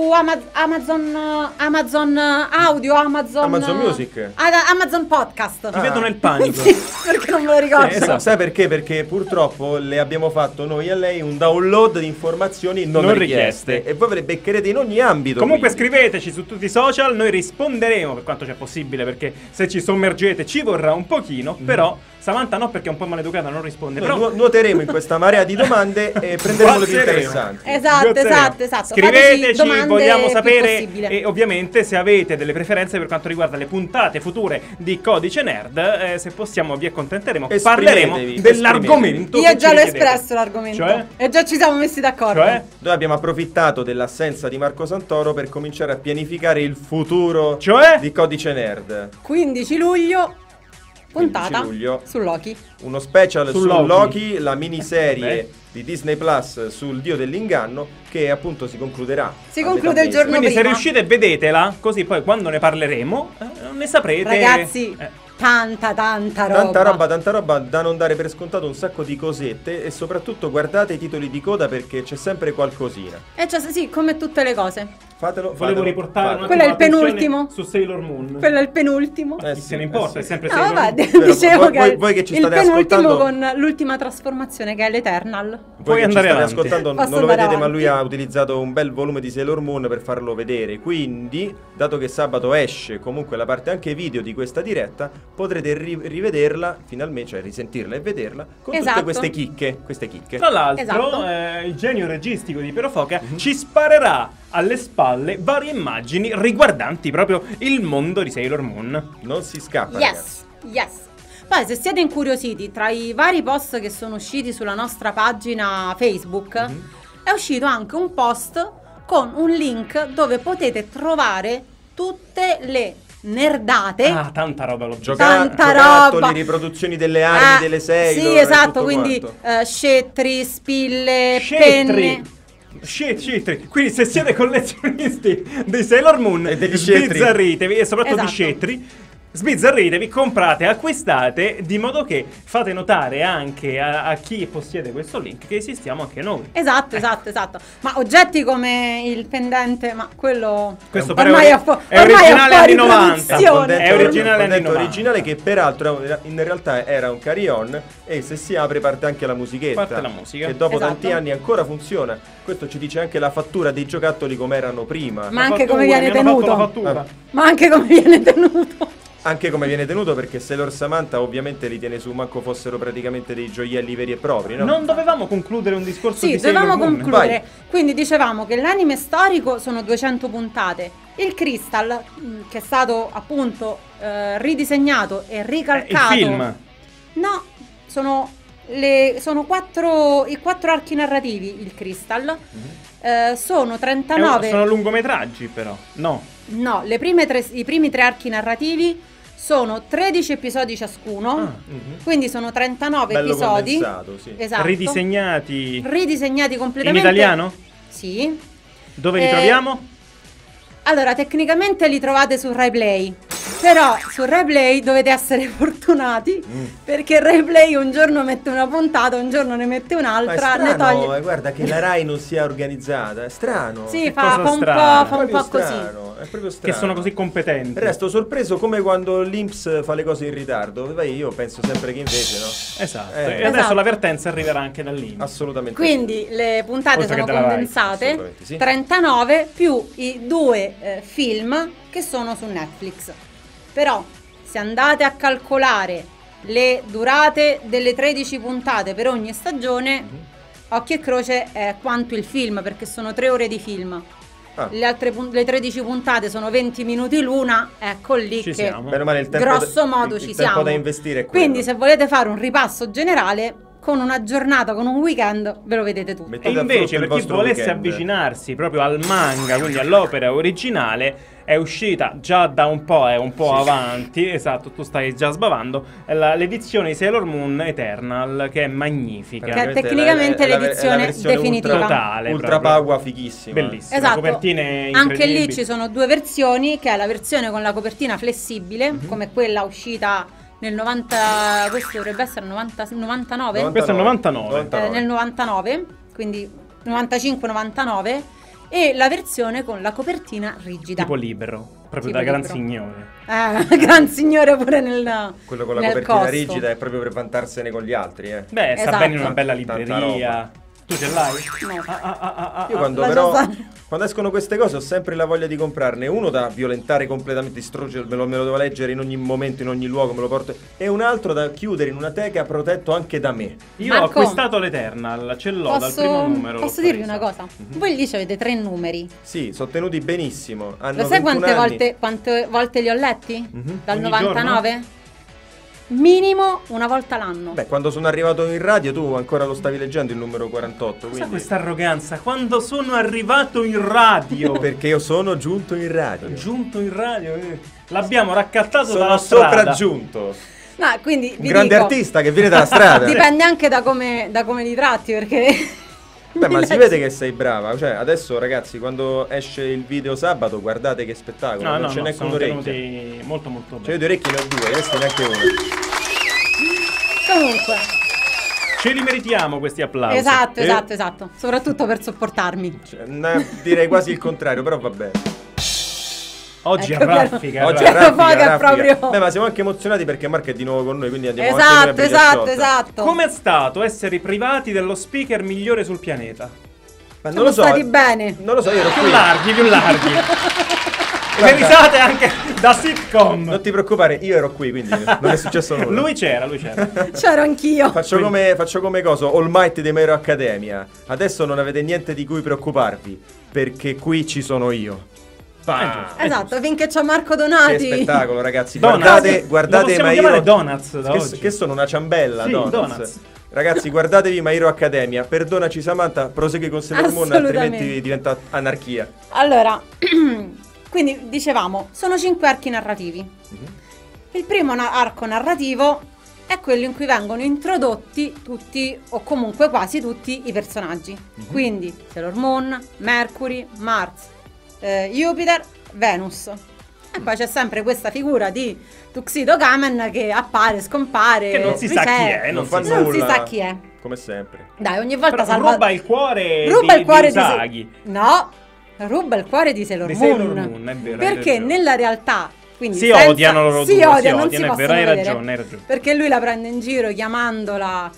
Amazon Audio, Amazon Music. Amazon Podcast. Ti vedono il panico. Sì, perché non me lo ricordo. Esatto. Sai perché? Perché purtroppo le abbiamo fatto noi a lei un download di informazioni non Non richieste. richieste. E voi ve le beccherete in ogni ambito. Comunque quindi. scriveteci su tutti i social, noi risponderemo per quanto cia possibile, perché se ci sommergete ci vorrà un pochino, però Samantha no, perché è un po' maleducata, non risponde. Noi Però nuoteremo in questa marea di domande e prenderemo le più Guazzeremo. interessanti. Esatto. Fateci Scriveteci, domande vogliamo più sapere possibile. e ovviamente se avete delle preferenze per quanto riguarda le puntate future di Codice Nerd, se possiamo vi accontenteremo, parleremo Esprimetevi, dell'argomento. Io che già ci l'ho richiedete. espresso l'argomento. Cioè? E già ci siamo messi d'accordo. Cioè? Noi abbiamo approfittato dell'assenza di Marco Santoro per cominciare a pianificare il futuro Cioè? di Codice Nerd. 15 luglio, puntata 15 luglio. su Loki. Uno special Su su Loki. Loki, la miniserie Beh. di Disney Plus sul dio dell'inganno che appunto si concluderà. Si a conclude metà il giorno mese. Quindi se prima. riuscite vedetela, così poi quando ne parleremo ne saprete. Ragazzi, tanta roba. Tanta roba da non dare per scontato, un sacco di cosette e soprattutto guardate i titoli di coda perché c'è sempre qualcosina. E cioè, sì, come tutte le cose. Fatelo. Volevo riportare un Quello è il attimo penultimo. l'attenzione su Sailor Moon. Quello è il penultimo. Chi se ne importa, è sempre No, Sailor vabbè, Moon. dicevo Voi- che voi che ci il state penultimo ascoltando- con l'ultima trasformazione che è l'Eternal. Voi Puoi che ci andare state avanti. ascoltando Posso non lo andare vedete, ma avanti. lui ha utilizzato un bel volume di Sailor Moon per farlo vedere. Quindi, dato che sabato esce comunque la parte anche video di questa diretta, potrete rivederla finalmente, cioè risentirla e vederla con tutte Esatto. queste chicche. Tra l'altro, Esatto. il genio registico di Piero Foca ci sparerà alle spalle varie immagini riguardanti proprio il mondo di Sailor Moon. Non si scappa, ragazzi. Yes. Poi se siete incuriositi, tra i vari post che sono usciti sulla nostra pagina Facebook, è uscito anche un post con un link dove potete trovare tutte le nerdate. Ah, tanta roba l'ho giocato. Tanta Giocattoli, roba. riproduzioni delle armi, delle Sailor. Sì, e esatto, tutto quindi quanto. scettri, spille, penne. Scettri. Quindi se siete collezionisti dei Sailor Moon E degli scettri. sbizzarritevi, e soprattutto Esatto. di scettri. sbizzarritevi, comprate, acquistate, di modo che fate notare anche a chi possiede questo link che esistiamo anche noi. Esatto. Ma oggetti come il pendente, ma quello Questo ormai è originale anni 90. È originale anni 90. Originale, che peraltro in realtà era un carry-on, e se si apre parte anche la musichetta. Parte la musica. Che dopo Esatto. tanti anni ancora funziona. Questo ci dice anche la fattura dei giocattoli come erano prima. Ma anche come viene mi hanno fatto la tenuto. fattura. Ma anche come viene tenuto. Anche come viene tenuto, perché Sailor Samantha ovviamente li tiene su, manco fossero praticamente dei gioielli veri e propri, no? Non dovevamo concludere un discorso Sì, di Sailor dovevamo Moon? concludere. Vai. Quindi dicevamo che l'anime storico sono 200 puntate. Il Crystal, che è stato appunto ridisegnato e ricalcato. Il film. No, sono i 4 archi narrativi, il Crystal. Sono 39. Sono lungometraggi però. No. No, i primi 3 archi narrativi sono 13 episodi ciascuno. Quindi sono 39 Bello episodi. condensato, sì. Esatto. Ridisegnati Ridisegnati in completamente. italiano? Sì. Dove li troviamo? Allora, tecnicamente li trovate su Rai Play. Però su Rai Play dovete essere fortunati, perché Rai Play un giorno mette una puntata, un giorno ne mette Ma è un'altra, strano, ne toglie. guarda che la Rai non sia organizzata, è strano. Sì, Che fa cosa un strana. po', Proprio così. strano, è proprio strano. Che sono così competenti. Resto sorpreso come quando l'Inps fa le cose in ritardo. Vai, io penso sempre che invece no. Esatto. Eh. E adesso Esatto. l'avvertenza arriverà anche da lì. Assolutamente. Quindi le puntate Oltre sono che della Rai, condensate, assolutamente sì. 39 più i 2 film che sono su Netflix. Però se andate a calcolare le durate delle 13 puntate per ogni stagione, occhio e croce è quanto il film, perché sono 3 ore di film. Ah. Le 13 puntate sono 20 minuti l'una, ecco lì Ci che siamo. Bene o male, il tempo grosso modo il ci tempo siamo. da investire è quello. Quindi se volete fare un ripasso generale, con una giornata, con un weekend, ve lo vedete tutto. E Mettete a invece, frutto il per chi vostro volesse weekend. avvicinarsi proprio al manga, quindi all'opera originale, è uscita già da un po', è un po' avanti, esatto, tu stai già sbavando, è l'edizione di Sailor Moon Eternal, che è magnifica. Che è tecnicamente l'edizione definitiva. Totale, Ultra proprio. Pagua, fighissima. Bellissima. Esatto, Copertine anche lì incredibili. ci sono 2 versioni, che è la versione con la copertina flessibile, come quella uscita nel 90, questo dovrebbe essere 99? Questo è il 99. Nel 99, quindi 95-99, e la versione con la copertina rigida. Tipo libero, proprio Tipo da gran libero. signore. Gran signore pure nel Quello con la nel copertina costo. rigida è proprio per vantarsene con gli altri, eh. Beh, sta Esatto. bene in una bella Tanta libreria. Tu ce l'hai? No. Io quando lascia però stare. quando escono queste cose ho sempre la voglia di comprarne uno da violentare completamente, distruggere, me lo devo leggere in ogni momento, in ogni luogo, me lo porto, e un altro da chiudere in una teca protetto anche da me. Io ho Marco, acquistato l'Eternal, ce l'ho dal primo numero. Posso l'ho dirvi presa. una cosa? Voi lì avete 3 numeri. Sì, sono tenuti benissimo. Hanno Lo sai 21 anni. quante volte li ho letti? Dal Ogni 99? Minimo una volta l'anno. Beh, quando sono arrivato in radio tu ancora lo stavi leggendo il numero 48, Cosa quindi questa arroganza? Quando sono arrivato in radio, perché io sono giunto in radio. giunto in radio, l'abbiamo raccattato Sono dalla strada. sopraggiunto. No, quindi Un vi grande dico, artista che viene dalla strada. dipende anche da come li tratti, perché Beh, ma si vede che sei brava. Cioè, adesso ragazzi, quando esce il video sabato, guardate che spettacolo. No, non ce n'è con sono l'orecchia. tenuti molto molto Cioè, io bene. di orecchie ne ho 2, queste neanche una. comunque. Ce li meritiamo questi applausi. Esatto. Soprattutto per sopportarmi. Cioè, direi quasi il contrario, però va bene. Oggi Ecco, raffica. Oggi Cioè, raffica, poi che raffica. proprio- Beh, ma siamo anche emozionati perché Marco è di nuovo con noi, quindi andiamo avanti con la briglia sciolta. Esatto. Com'è stato essere privati dello speaker migliore sul pianeta? Ma non Siamo lo so. stati bene. Non lo so, io ero Più qui. larghi. Le Guarda. risate anche da sitcom. Non ti preoccupare, io ero qui, quindi non è successo nulla. Lui c'era. C'ero anch'io. Faccio come coso, All Might di My Hero Academia. Adesso non avete niente di cui preoccuparvi, perché qui ci sono io. Esatto, finché c'è Marco Che Donati. spettacolo, ragazzi. Donuts. Guardate Lo possiamo My chiamare Hero. Donuts da oggi. Che sono una ciambella, Sì, Donuts. Donuts. Ragazzi, guardatevi My Hero Academia. Perdonaci Samantha, prosegui con Sailor Moon, Assolutamente. altrimenti diventa anarchia. Allora, quindi dicevamo, sono 5 archi narrativi. Il primo arco narrativo è quello in cui vengono introdotti tutti, o comunque quasi tutti, i personaggi. Quindi Sailor Moon, Mercury, Mars, Jupiter, Venus. E poi c'è sempre questa figura di Tuxedo Kamen che appare, scompare, Che non si sa chi è, non fa non nulla. si sa chi è. Come sempre. Dai, ogni volta Però ruba il cuore di Usagi. No, ruba il cuore di Sailor Di Moon. Sailor Moon, è vero, hai Perché ragione. nella realtà, quindi Si senza- odiano loro si due, odiano, non si è vero, possono hai vedere. ragione, hai ragione. Perché lui la prende in giro chiamandola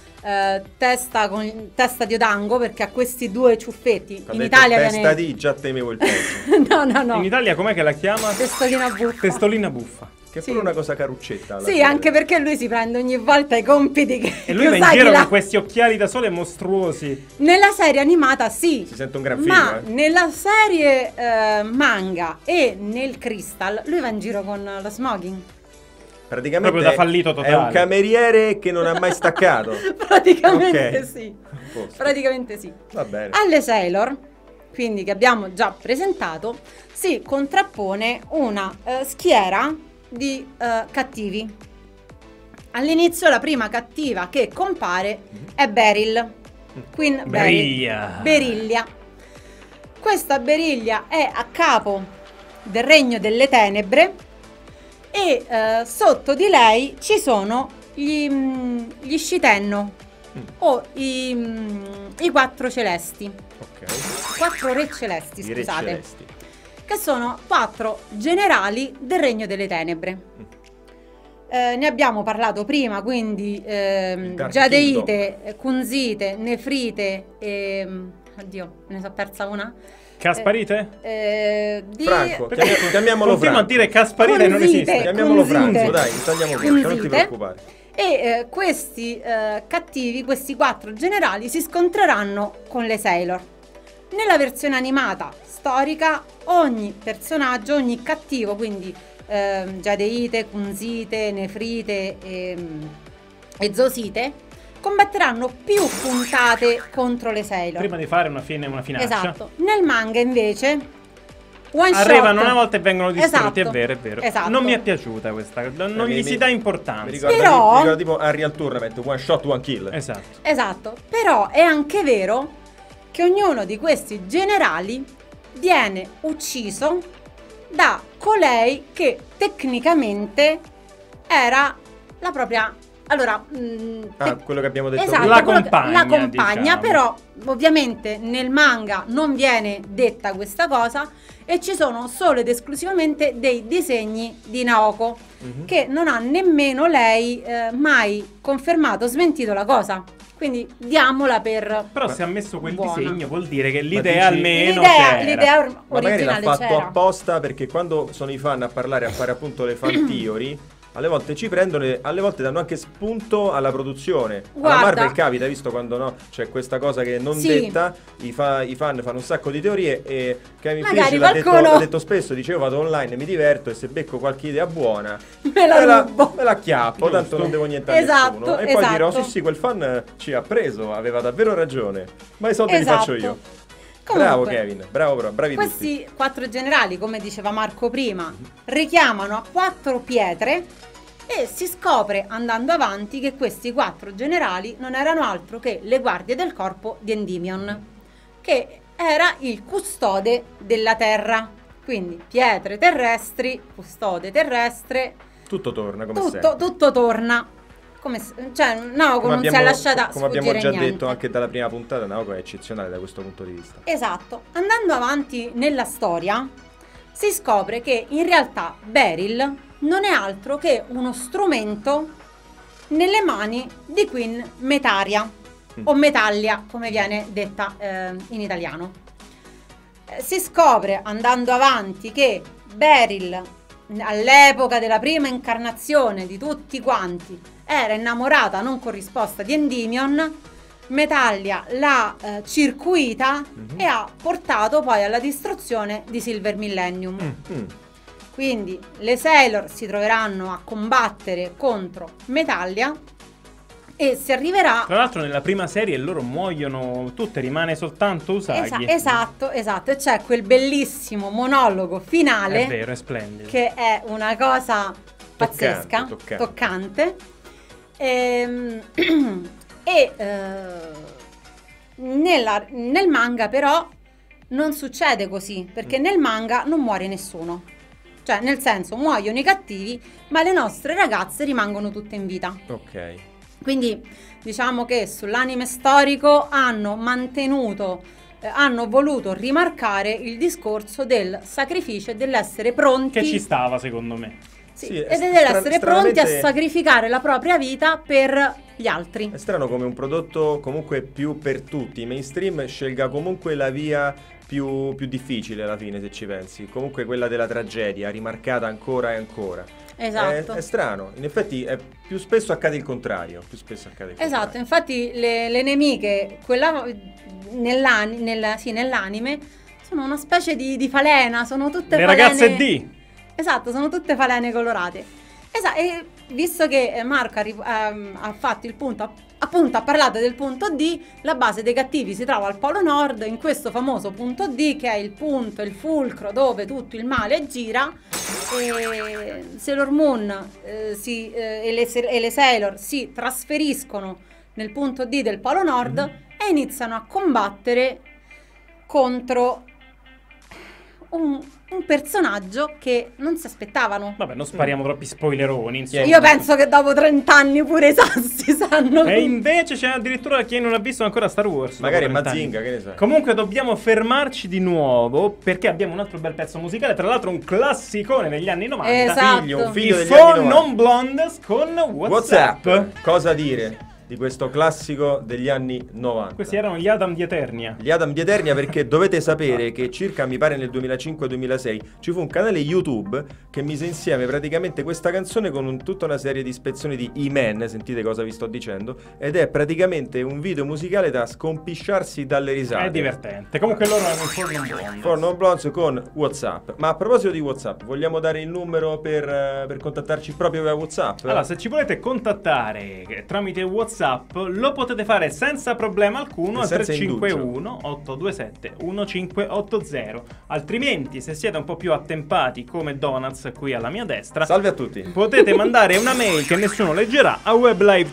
testa di Odango, perché ha questi due ciuffetti. Quando In hai Italia detto testa viene... di, già temevo il peggio. no. In Italia com'è che la chiama? Testolina buffa. Testolina buffa. Che è Sì. pure una cosa caruccetta. alla Sì, fine. anche perché lui si prende ogni volta i compiti che E lui va in Usagi giro la- con questi occhiali da sole mostruosi. Nella serie animata sì. Si sente un gran Ma film, nella serie manga e nel Crystal lui va in giro con lo smoking. Praticamente Proprio da fallito è totale. un cameriere che non ha mai staccato. Praticamente Ok. sì. A posto. Praticamente sì. Va bene. Alle Sailor, quindi che abbiamo già presentato, si contrappone una schiera di cattivi. All'inizio la prima cattiva che compare è Beryl. Queen Berillia. Questa Berillia è a capo del regno delle tenebre e sotto di lei ci sono gli Shitenno o i quattro celesti, Ok. quattro re celesti, I re scusate, celesti. che sono quattro generali del regno delle tenebre. Ne abbiamo parlato prima, quindi Dark Giadeite, Kunzite, Nefrite e... oddio, me ne sono persa una. Casparite? Franco, Perché chiamiamolo Continua a Franco. dire Casparite e non Conzite. esiste. Chiamiamolo Kunzite. Franco, dai, tagliamo questo, non ti Kunzite. preoccupare. E questi cattivi, questi quattro generali, si scontreranno con le Sailor. Nella versione animata storica, ogni personaggio, ogni cattivo, quindi Giadeite, Kunzite, Nefrite e Zosite, combatteranno più puntate contro le Sailor. Prima di fare una finaccia. Esatto. Nel manga invece one Arrivano shot. una volta e vengono distrutti, Esatto. è vero, è vero. Esatto. Non mi è piaciuta questa, non gli si dà importanza. Mi ricorda, Però- mi ricorda tipo Unreal Tournament, one shot, one kill. Esatto. Esatto, però è anche vero che ognuno di questi generali viene ucciso da colei che tecnicamente era la propria... Allora, Quello che abbiamo detto esatto, prima. La quello che- compagna, la compagna, diciamo. però ovviamente nel manga non viene detta questa cosa e ci sono solo ed esclusivamente dei disegni di Naoko che non ha nemmeno lei mai confermato o smentito la cosa. Quindi diamola per Però se ha messo quel buona. disegno vuol dire che Ma l'idea dici- almeno l'idea c'era. Ma magari l'ha originale fatto c'era. apposta perché quando sono i fan a parlare, a fare appunto le fan theory, alle volte ci prendono e alle volte danno anche spunto alla produzione. Guarda. Alla Marvel capita, visto quando no, c'è questa cosa che è non Sì. detta, i fan fanno un sacco di teorie e Kevin Magari Feige l'ha qualcuno- detto spesso, dicevo vado online e mi diverto e se becco qualche idea buona Me la rubo. me la acchiappo, tanto Giusto. non devo niente a Esatto, nessuno. E poi dirò esatto. sì, quel fan ci ha preso, aveva davvero ragione, ma i soldi li Esatto. faccio io. Comunque, Bravo Kevin, bravo, bravi tutti. questi quattro generali, come diceva Marco prima, richiamano a quattro pietre e si scopre andando avanti che questi quattro generali non erano altro che le guardie del corpo di Endymion, che era il custode della terra. Quindi pietre terrestri, custode terrestre, Tutto torna come sempre. tutto torna. Cioè, Naoko non si è lasciata come abbiamo sfuggire già niente. detto anche dalla prima puntata, Naoko è eccezionale da questo punto di vista. Esatto, andando avanti nella storia si scopre che in realtà Beryl non è altro che uno strumento nelle mani di Queen Metaria o Metallia come viene detta in italiano. Si scopre andando avanti che Beryl all'epoca della prima incarnazione di tutti quanti era innamorata non corrisposta di Endymion. Metallia l'ha circuita e ha portato poi alla distruzione di Silver Millennium. Quindi le Sailor si troveranno a combattere contro Metallia e si arriverà... Tra l'altro nella prima serie loro muoiono tutte, rimane soltanto Usagi. Esatto, e c'è quel bellissimo monologo finale È vero, è splendido. che è una cosa pazzesca, Toccante. Nel manga però non succede così, perché nel manga non muore nessuno. Cioè, nel senso, muoiono i cattivi, ma le nostre ragazze rimangono tutte in vita. Ok. Quindi diciamo che sull'anime storico hanno voluto rimarcare il discorso del sacrificio e dell'essere pronti. Che ci stava, secondo me. Sì, ed dell'essere pronti a sacrificare la propria vita per gli altri. È strano come un prodotto comunque più per tutti, mainstream, scelga comunque la via più difficile alla fine, se ci pensi. Comunque quella della tragedia, rimarcata ancora e ancora. Esatto. È strano, in effetti più spesso accade il contrario. Esatto, infatti le nemiche, nell'anime, sono una specie di falena, sono tutte le falene. Ragazze D. Esatto, sono tutte falene colorate. E visto che Marco ha fatto il punto, appunto ha parlato del punto D, la base dei cattivi si trova al Polo Nord, in questo famoso punto D, che è il punto, il fulcro dove tutto il male gira. E Sailor Moon e le Sailor si trasferiscono nel punto D del Polo Nord e iniziano a combattere contro un personaggio che non si aspettavano. Vabbè, non spariamo troppi spoileroni, insomma. Io penso che dopo 30 anni pure i sassi sanno. E invece c'è addirittura chi non ha visto ancora Star Wars. Magari Mazinga, che ne sai. Comunque dobbiamo fermarci di nuovo perché abbiamo un altro bel pezzo musicale, tra l'altro un classicone degli anni 90. Esatto. Un figlio I degli anni 90. Non Blondes con WhatsApp. Cosa dire di questo classico degli anni 90? Questi erano gli Adam di Eternia. Gli Adam di Eternia, perché dovete sapere che circa, mi pare nel 2005-2006, ci fu un canale YouTube che mise insieme praticamente questa canzone con tutta una serie di ispezioni di E-Man, sentite cosa vi sto dicendo, ed è praticamente un video musicale da scompisciarsi dalle risate. È divertente. Comunque loro hanno un For Non Blondes con WhatsApp. Ma a proposito di WhatsApp, vogliamo dare il numero per contattarci proprio via WhatsApp? Allora, se ci volete contattare tramite WhatsApp, lo potete fare senza problema alcuno al 351 827 1580. Altrimenti, se siete un po' più attempati come Donuts qui alla mia destra, salve a tutti, potete mandare una mail che nessuno leggerà a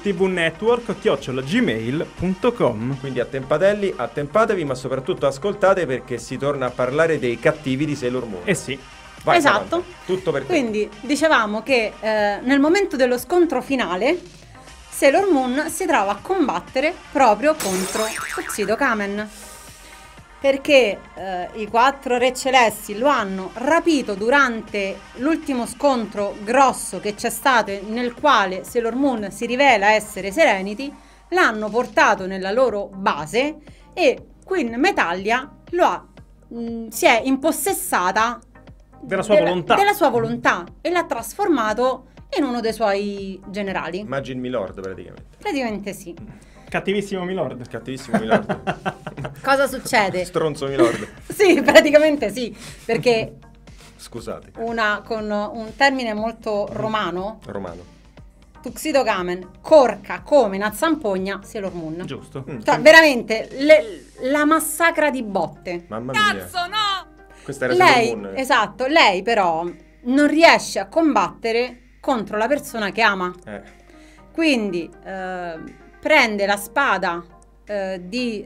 weblivetvnetwork@gmail.com. Quindi attempatelli, attempatevi, ma soprattutto ascoltate, perché si torna a parlare dei cattivi di Sailor Moon. Eh sì. Vai, esatto. Samantha, tutto per te. Quindi dicevamo che nel momento dello scontro finale Sailor Moon si trova a combattere proprio contro Tuxedo Kamen, perché i 4 re celesti lo hanno rapito durante l'ultimo scontro grosso che c'è stato, nel quale Sailor Moon si rivela essere Serenity. L'hanno portato nella loro base e Queen Metallia si è impossessata della sua volontà e l'ha trasformato in uno dei suoi generali. Immagine Milord, Praticamente sì. Cattivissimo Milord. Cattivissimo Milord. Cosa succede? Stronzo Milord. Sì, praticamente sì, perché scusate, con un termine molto romano, Tuxedo Kamen corca come una zampogna Sailor Moon. Giusto. Cioè, veramente la massacra di botte. Mamma mia. Cazzo, no! Questa era lei, Sailor Moon. esatto, lei però non riesce a combattere contro la persona che ama. Quindi prende la spada di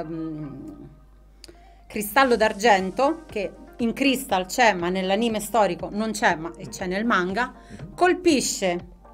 cristallo d'argento, che in Crystal c'è ma nell'anime storico non c'è, ma c'è nel manga. Colpisce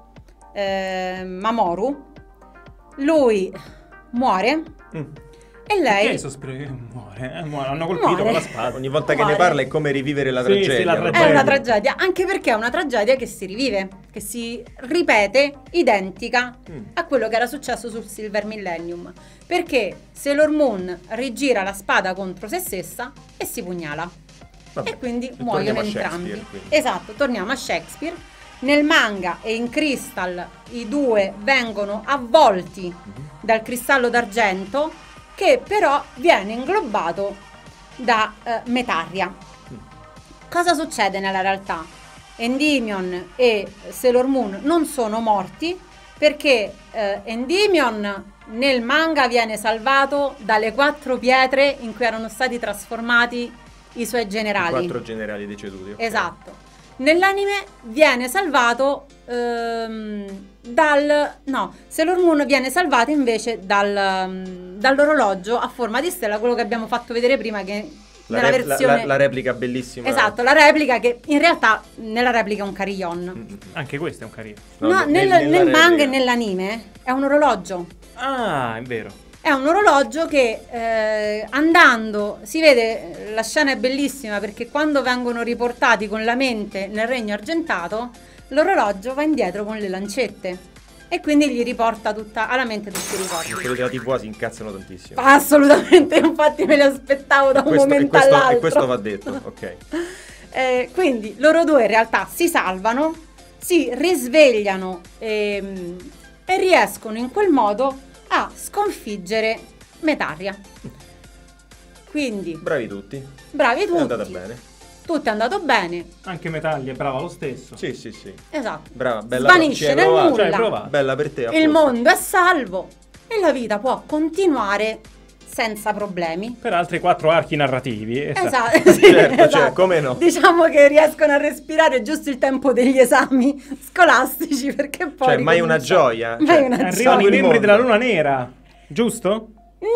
Mamoru, lui muore e lei... Perché sospiro che muore? Hanno colpito con la spada. Ogni volta che ne parla è come rivivere la tragedia. Sì, la tragedia. È una tragedia, anche perché è una tragedia che si rivive, che si ripete identica a quello che era successo sul Silver Millennium. Perché Sailor Moon rigira la spada contro se stessa e si pugnala. Vabbè, e quindi muoiono entrambi. Esatto, torniamo a Shakespeare. Nel manga e in Crystal i due vengono avvolti dal cristallo d'argento, che però viene inglobato da Metarria. Cosa succede nella realtà? Endymion e Sailor Moon non sono morti, perché Endymion nel manga viene salvato dalle 4 pietre in cui erano stati trasformati i suoi generali. 4 generali deceduti. Okay. Esatto. Nell'anime viene salvato Sailor Moon viene salvata invece dall'orologio a forma di stella, quello che abbiamo fatto vedere prima, che nella versione... la replica bellissima. Esatto, la replica che in realtà nella replica è un carillon. Anche questo è un carino. No, nel manga e nell'anime è un orologio. Ah, è vero. È un orologio che andando, si vede, la scena è bellissima perché quando vengono riportati con la mente nel regno argentato, l'orologio va indietro con le lancette e quindi gli riporta alla mente tutti i ricordi. Quelli della TV si incazzano tantissimo. Assolutamente, infatti me li aspettavo da un momento all'altro. E questo va detto, ok. Quindi loro due in realtà si salvano, si risvegliano e riescono in quel modo a sconfiggere Metarria. Quindi bravi tutti. Bravi tutti. È andata bene. Tutto è andato bene. Anche Metaglia è brava lo stesso. Sì. Esatto. Brava, bella. Svanisce nel nulla. Bella per te. Il mondo è salvo e la vita può continuare senza problemi. Per altri 4 archi narrativi. Esatto. Sì, certo, esatto. Cioè, come no? Diciamo che riescono a respirare giusto il tempo degli esami scolastici perché poi... Cioè, mai una gioia. Arrivano i membri della Luna Nera, giusto?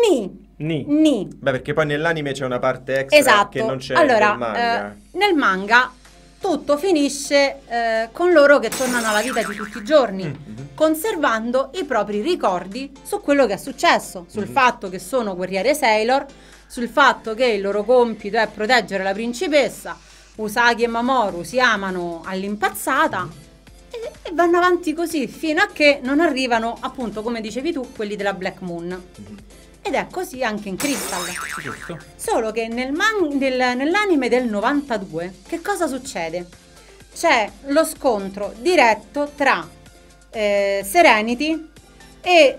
Ni. Beh, perché poi nell'anime c'è una parte extra che non c'è nel manga. Nel manga tutto finisce con loro che tornano alla vita di tutti i giorni, conservando i propri ricordi su quello che è successo, sul fatto che sono guerriere Sailor, sul fatto che il loro compito è proteggere la principessa. Usagi e Mamoru si amano all'impazzata e vanno avanti così fino a che non arrivano, appunto, come dicevi tu, quelli della Black Moon. Ed è così anche in Crystal. Giusto. Solo che nell'anime del 92 che cosa succede? C'è lo scontro diretto tra Serenity e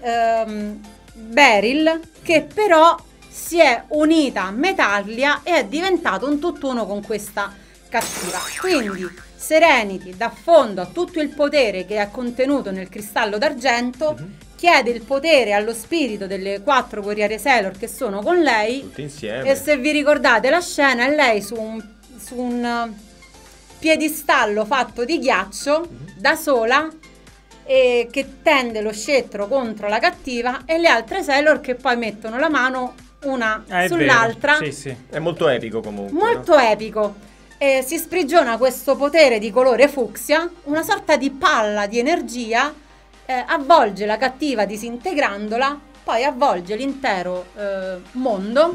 Beryl, che però si è unita a Metallia e è diventato un tutt'uno con questa cattiva. Quindi Serenity dà fondo a tutto il potere che è contenuto nel cristallo d'argento, chiede il potere allo spirito delle 4 guerriere Sailor che sono con lei. Tutti insieme. E se vi ricordate la scena, è lei su un piedistallo fatto di ghiaccio, da sola, e che tende lo scettro contro la cattiva, e le altre Sailor che poi mettono la mano una sull'altra. Sì. È molto epico comunque. Molto epico. E si sprigiona questo potere di colore fucsia, una sorta di palla di energia, avvolge la cattiva disintegrandola, poi avvolge l'intero mondo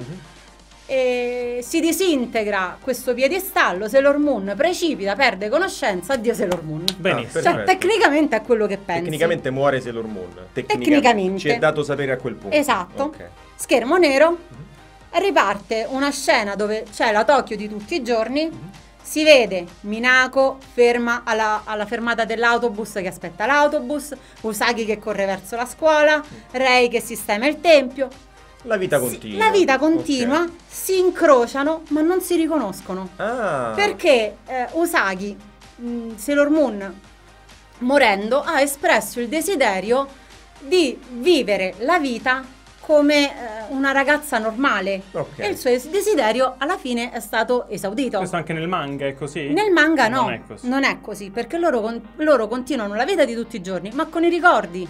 e si disintegra questo piedistallo. Sailor Moon precipita, perde conoscenza, addio Sailor Moon. Benissimo. Cioè, tecnicamente è quello che pensi. Tecnicamente muore Sailor Moon. Tecnicamente. Ci è dato sapere a quel punto. Esatto. Okay. Schermo nero, riparte una scena dove c'è la Tokyo di tutti i giorni. Si vede Minako ferma alla fermata dell'autobus che aspetta l'autobus, Usagi che corre verso la scuola, Rei che sistema il tempio. La vita continua. La vita continua, okay. Si incrociano ma non si riconoscono. Perché Usagi, Sailor Moon, morendo, ha espresso il desiderio di vivere la vita come una ragazza normale, okay. E il suo desiderio alla fine è stato esaudito. Questo anche nel manga è così? Nel manga no, non è così, perché loro continuano la vita di tutti i giorni, ma con i ricordi.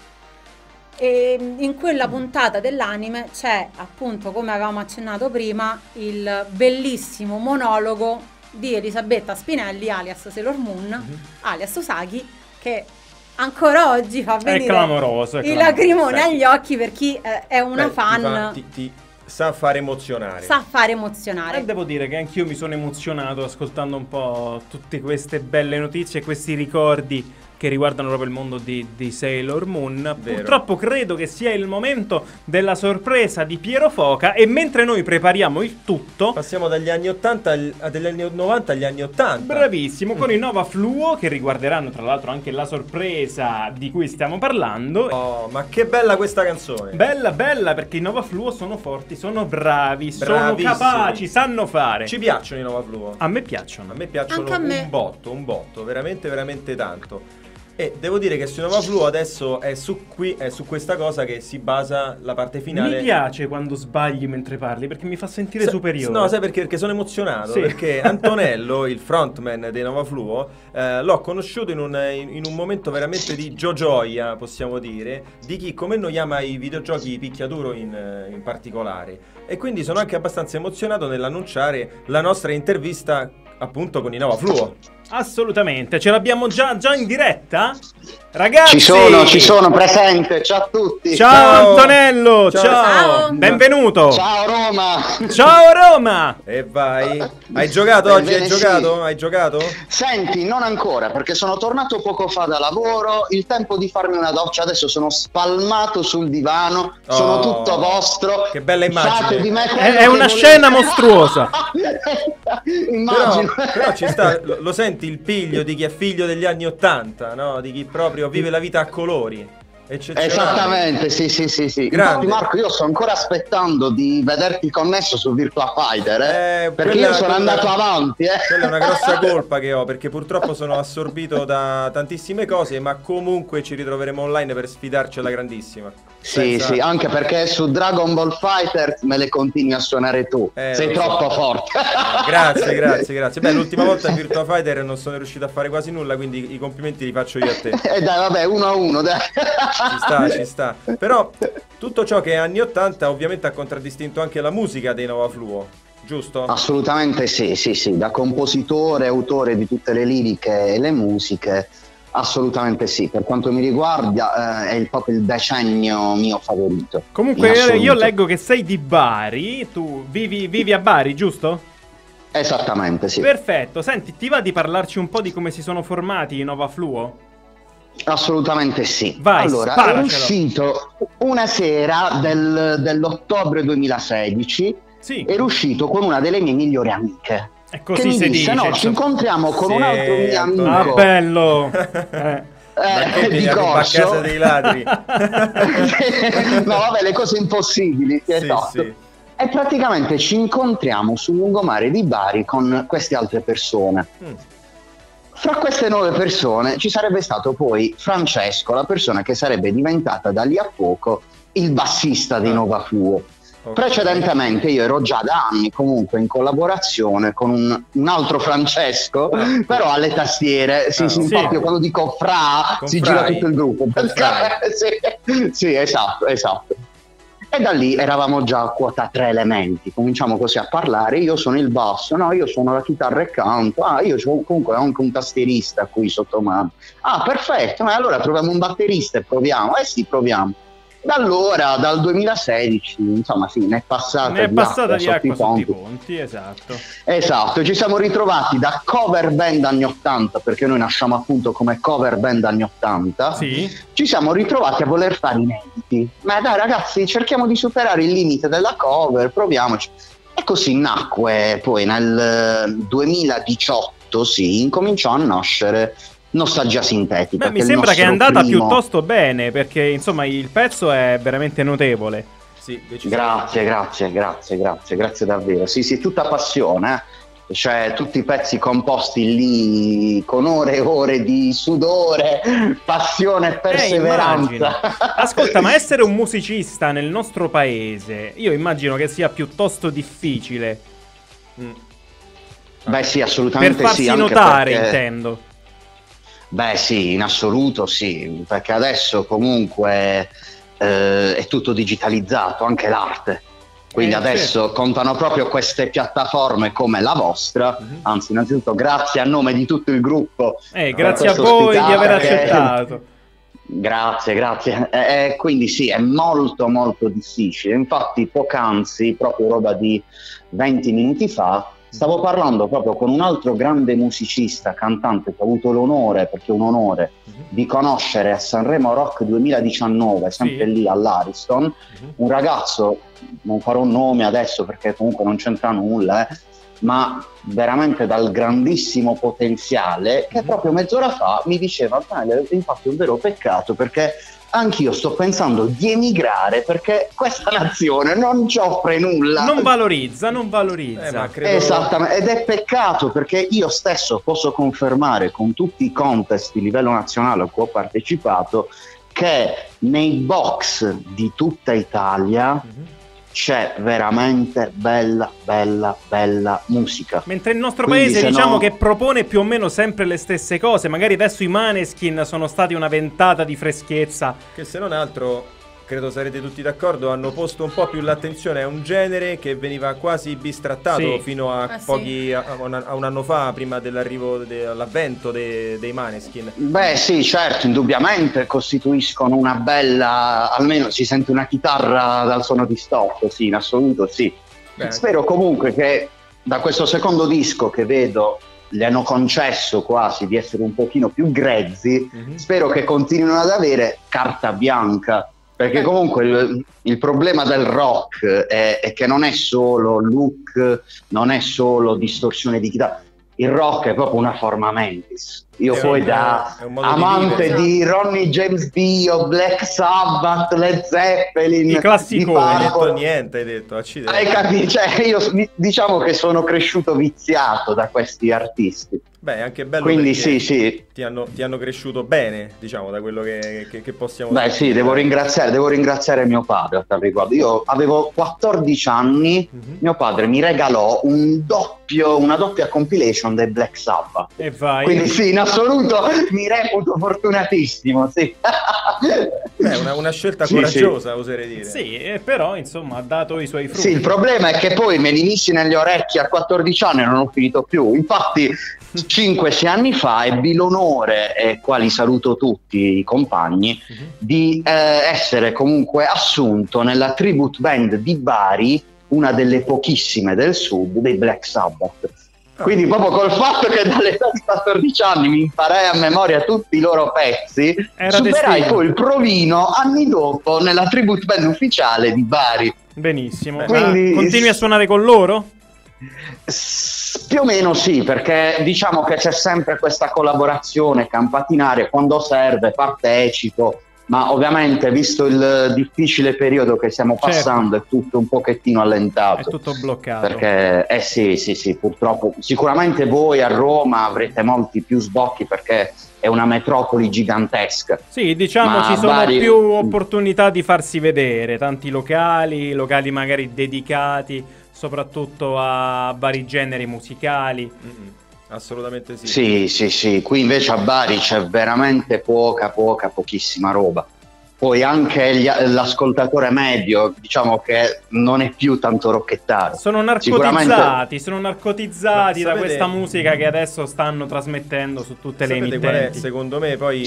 E in quella puntata dell'anime c'è, appunto, come avevamo accennato prima, il bellissimo monologo di Elisabetta Spinelli, alias Sailor Moon, alias Usagi, che ancora oggi fa venire clamoroso, i lacrimoni agli occhi per chi è una fan. Ti sa fare emozionare. E devo dire che anch'io mi sono emozionato ascoltando un po' tutte queste belle notizie e questi ricordi che riguardano proprio il mondo di Sailor Moon. Vero. Purtroppo credo che sia il momento della sorpresa di Piero Foca, e mentre noi prepariamo il tutto passiamo dagli anni 80 dagli anni 90 agli anni 80. Bravissimo, con i Nova Fluo, che riguarderanno tra l'altro anche la sorpresa di cui stiamo parlando. Oh, ma che bella questa canzone. Bella, perché i Nova Fluo sono forti, sono bravi, sono capaci, sanno fare. Ci piacciono i Nova Fluo? A me piacciono. A me piacciono anche a me. un botto, veramente veramente tanto. E devo dire che su Nova Fluo adesso è su questa cosa che si basa la parte finale. Mi piace quando sbagli mentre parli perché mi fa sentire superiore. No, sai perché? Perché sono emozionato. Sì. Perché Antonello, il frontman dei Nova Fluo, l'ho conosciuto in un momento veramente di gioia, possiamo dire, di chi come noi ama i videogiochi picchiaduro in particolare. E quindi sono anche abbastanza emozionato nell'annunciare la nostra intervista appunto con i Nova Fluo. Assolutamente, ce l'abbiamo già in diretta? Ragazzi! Ci sono presente, ciao a tutti! Ciao Antonello, ciao. Ciao. Benvenuto! Ciao Roma! Ciao Roma! E vai! Hai giocato oggi? Ebbene, Hai giocato? sì. Hai giocato? Senti, non ancora, perché sono tornato poco fa da lavoro, il tempo di farmi una doccia, adesso sono spalmato sul divano, sono tutto vostro. Che bella immagine. Fate di me quello È che una volete. scena mostruosa. Immagino. Però ci sta, lo senti il piglio di chi è figlio degli anni '80, no? Di chi proprio vive la vita a colori. Eccezionale. Esattamente, sì. Grande. Infatti, Marco, io sto ancora aspettando di vederti connesso su Virtua Fighter, perché io sono andato avanti. Quella è una grossa colpa che ho, perché purtroppo sono assorbito da tantissime cose, ma comunque ci ritroveremo online per sfidarci alla grandissima. Sì, anche perché su Dragon Ball Fighter me le continui a suonare tu. Sei troppo forte. Grazie. Beh, l'ultima volta in Virtua Fighter non sono riuscito a fare quasi nulla, quindi i complimenti li faccio io a te. Dai, vabbè, 1-1, dai. Ci sta. Però tutto ciò che è anni '80 ovviamente ha contraddistinto anche la musica dei Nova Fluo, giusto? Assolutamente sì. Da compositore, autore di tutte le liriche e le musiche, assolutamente sì. Per quanto mi riguarda è proprio il decennio mio favorito. Comunque io leggo che sei di Bari, tu vivi a Bari, giusto? Esattamente, sì. Perfetto, senti, ti va di parlarci un po' di come si sono formati i Nova Fluo? Assolutamente sì. Vai, allora, sparacelo. è uscito una sera dell'ottobre 2016, Sì. ero uscito con una delle mie migliori amiche. E così che mi si disse, dice. no, ci incontriamo con Sì, un altro mio amico. Ah, bello! Perché di vieni a rubare a corso. casa dei ladri? No, vabbè, le cose impossibili. Esatto. Sì. E praticamente ci incontriamo sul lungomare di Bari con queste altre persone. Fra queste nuove persone ci sarebbe stato poi Francesco, la persona che sarebbe diventata da lì a poco il bassista dei Nova Fluo. Okay. Precedentemente io ero già da anni comunque in collaborazione con un altro Francesco, però alle tastiere. Sì, sì. quando dico Fra Con si Frai. gira tutto il gruppo. Sì, esatto. E da lì eravamo già a quota 3 elementi, cominciamo così a parlare, io sono il basso, no, io sono la chitarra e canto, io sono comunque anche un tastierista qui sotto mano. Perfetto, ma allora troviamo un batterista e proviamo, sì, proviamo. Da allora, dal 2016, insomma sì, ne è passata di acqua sotto i ponti, esatto. Esatto, ci siamo ritrovati da cover band anni 80, perché noi nasciamo appunto come cover band anni 80. Sì. Ci siamo ritrovati a voler fare inediti. Ma dai ragazzi, cerchiamo di superare il limite della cover, proviamoci. E così nacque poi nel 2018, incominciò a nascere Nostalgia Sintetica. Beh, mi sembra che è andata piuttosto bene, perché insomma il pezzo è veramente notevole. Sì, grazie davvero. Sì, tutta passione, cioè tutti i pezzi composti lì con ore e ore di sudore, passione e perseveranza. Ascolta, ma essere un musicista nel nostro paese, io immagino che sia piuttosto difficile. Beh sì, assolutamente sì. Per farsi notare, intendo. Beh sì, in assoluto sì, perché adesso comunque è tutto digitalizzato, anche l'arte. Quindi adesso contano proprio queste piattaforme come la vostra, anzi innanzitutto grazie a nome di tutto il gruppo. Grazie a voi di aver accettato. Grazie. Quindi sì, è molto molto difficile. Infatti poc'anzi, proprio roba di 20 minuti fa, stavo parlando proprio con un altro grande musicista, cantante che ho avuto l'onore, perché è un onore, di conoscere a Sanremo Rock 2019, sempre lì all'Ariston, un ragazzo, non farò un nome adesso perché comunque non c'entra nulla, ma veramente dal grandissimo potenziale, che proprio mezz'ora fa mi diceva: infatti è un vero peccato perché anch'io sto pensando di emigrare perché questa nazione non ci offre nulla. Non valorizza. Ma credo... Esattamente, ed è peccato perché io stesso posso confermare con tutti i contest di livello nazionale a cui ho partecipato che nei box di tutta Italia c'è veramente bella musica. Mentre il nostro Quindi, paese se diciamo no- che propone più o meno sempre le stesse cose. Magari adesso i Maneskin sono stati una ventata di freschezza. Che se non altro, credo sarete tutti d'accordo, hanno posto un po' più l'attenzione a un genere che veniva quasi bistrattato Sì. fino a sì. a un anno fa, prima dell'arrivo all'avvento dei Maneskin. Beh sì, certo, indubbiamente costituiscono una bella, almeno si sente una chitarra dal suono distorto, sì, in assoluto sì. Beh, Spero comunque che da questo secondo disco che vedo le hanno concesso quasi di essere un pochino più grezzi, spero che continuino ad avere carta bianca, perché comunque il problema del rock è che non è solo look, non è solo distorsione di chitarra. Il rock è proprio una forma mentis. Io È poi un- da è un modo di amante vivere. di Ronnie James Dio, Black Sabbath, Led Zeppelin, I classiconi. di Non hai Purple, detto niente, hai detto, accidenti. hai capito? Cioè, io diciamo che sono cresciuto viziato da questi artisti. Beh, è anche bello Quindi perché sì. ti hanno cresciuto bene, diciamo, da quello che possiamo Beh sì, devo ringraziare mio padre a tal riguardo. Io avevo 14 anni, mio padre mi regalò una doppia compilation dei Black Sabbath. E vai. Quindi sì, in assoluto mi reputo fortunatissimo, sì. Beh, una scelta Sì, coraggiosa, oserei dire. Sì, però insomma ha dato i suoi frutti. Sì, il problema è che poi me li missi negli orecchi a 14 anni e non ho finito più. Infatti 5-6 anni fa ebbi l'onore, e qua li saluto tutti i compagni, di essere comunque assunto nella tribute band di Bari, una delle pochissime del sud, dei Black Sabbath. Quindi proprio col fatto che dall'età di 14 anni mi imparai a memoria tutti i loro pezzi, Era superai destino. poi il provino anni dopo nella tribute band ufficiale di Bari. Benissimo. Ma Quindi- continui a suonare con loro? Più o meno sì, perché diciamo che c'è sempre questa collaborazione campatinaria, quando serve partecipo, ma ovviamente visto il difficile periodo che stiamo Certo. passando è tutto un pochettino allentato. È tutto bloccato. Perché sì, purtroppo sicuramente voi a Roma avrete molti più sbocchi perché è una metropoli gigantesca. Sì, diciamo Ma ci sono Bari- più opportunità di farsi vedere, tanti locali magari dedicati soprattutto a vari generi musicali. Assolutamente sì. Sì, qui invece a Bari c'è veramente pochissima roba. Poi anche l'ascoltatore medio, diciamo che non è più tanto rocchettaro. Sono narcotizzati da sapete- questa musica che adesso stanno trasmettendo su tutte le Sapete qual è, emittenti. secondo me, poi...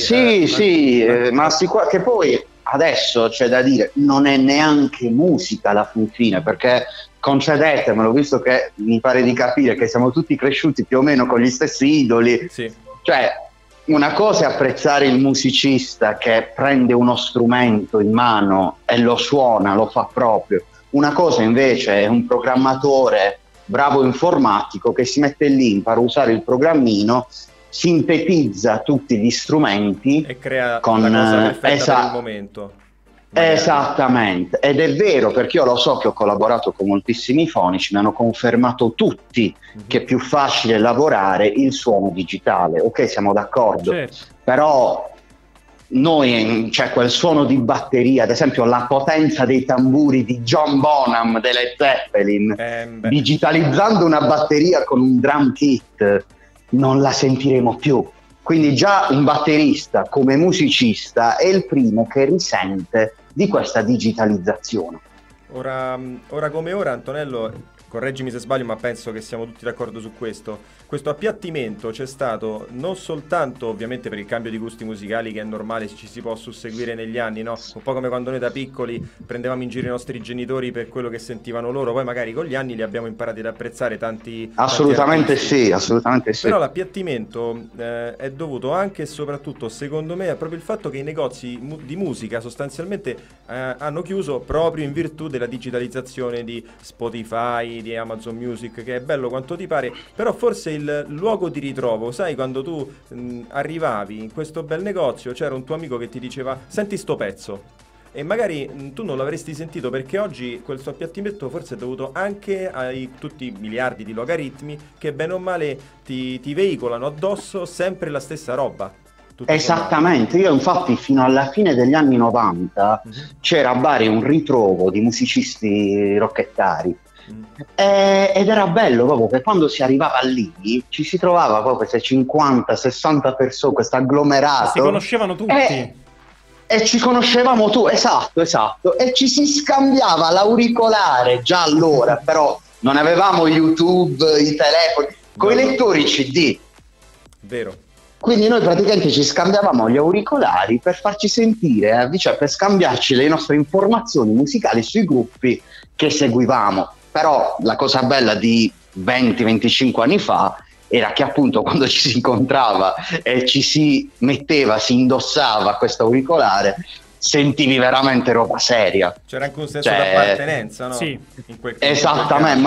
Ma che poi adesso c'è da dire, non è neanche musica alla fin fine, perché concedetemelo, visto che mi pare di capire che siamo tutti cresciuti più o meno con gli stessi idoli, Sì. cioè una cosa è apprezzare il musicista che prende uno strumento in mano e lo suona, lo fa proprio, una cosa invece è un programmatore bravo informatico che si mette lì, impara a usare il programmino, sintetizza tutti gli strumenti E crea con la cosa perfetta per il momento. Magari. Esattamente, ed è vero perché io lo so che ho collaborato con moltissimi fonici, mi hanno confermato tutti che è più facile lavorare il suono digitale, ok, siamo d'accordo, Certo. però noi, cioè quel suono di batteria, ad esempio la potenza dei tamburi di John Bonham delle Zeppelin, Beh. digitalizzando una batteria con un drum kit non la sentiremo più. Quindi già un batterista come musicista è il primo che risente di questa digitalizzazione. Ora come ora, Antonello, correggimi se sbaglio, ma penso che siamo tutti d'accordo su questo. Questo appiattimento c'è stato non soltanto ovviamente per il cambio di gusti musicali, che è normale, ci si può susseguire negli anni, no? Un po' come quando noi da piccoli prendevamo in giro i nostri genitori per quello che sentivano loro, poi magari con gli anni li abbiamo imparati ad apprezzare tanti Assolutamente artisti. sì, assolutamente sì. Però l'appiattimento è dovuto anche e soprattutto, secondo me, a proprio il fatto che i negozi di musica sostanzialmente hanno chiuso proprio in virtù della digitalizzazione di Spotify, di Amazon Music, che è bello quanto ti pare, però forse il luogo di ritrovo, sai, quando tu arrivavi in questo bel negozio, c'era un tuo amico che ti diceva senti sto pezzo, e magari tu non l'avresti sentito perché oggi quel suo appiattimento forse è dovuto anche ai tutti i miliardi di logaritmi che bene o male ti veicolano addosso sempre la stessa roba. Esattamente, io infatti fino alla fine degli anni 90 c'era a Bari un ritrovo di musicisti rockettari ed era bello proprio che quando si arrivava lì ci si trovava proprio queste 50-60 persone, questo agglomerato. Si conoscevano tutti. E ci conoscevamo tu, esatto, e ci si scambiava l'auricolare già allora, però non avevamo YouTube, i telefoni, con i lettori CD. Vero. Quindi noi praticamente ci scambiavamo gli auricolari per farci sentire, cioè per scambiarci le nostre informazioni musicali sui gruppi che seguivamo. Però la cosa bella di 20-25 anni fa era che appunto quando ci si incontrava e ci si metteva, si indossava questo auricolare, sentivi veramente roba seria. C'era anche un senso d'appartenenza, no? Sì. Esattamente,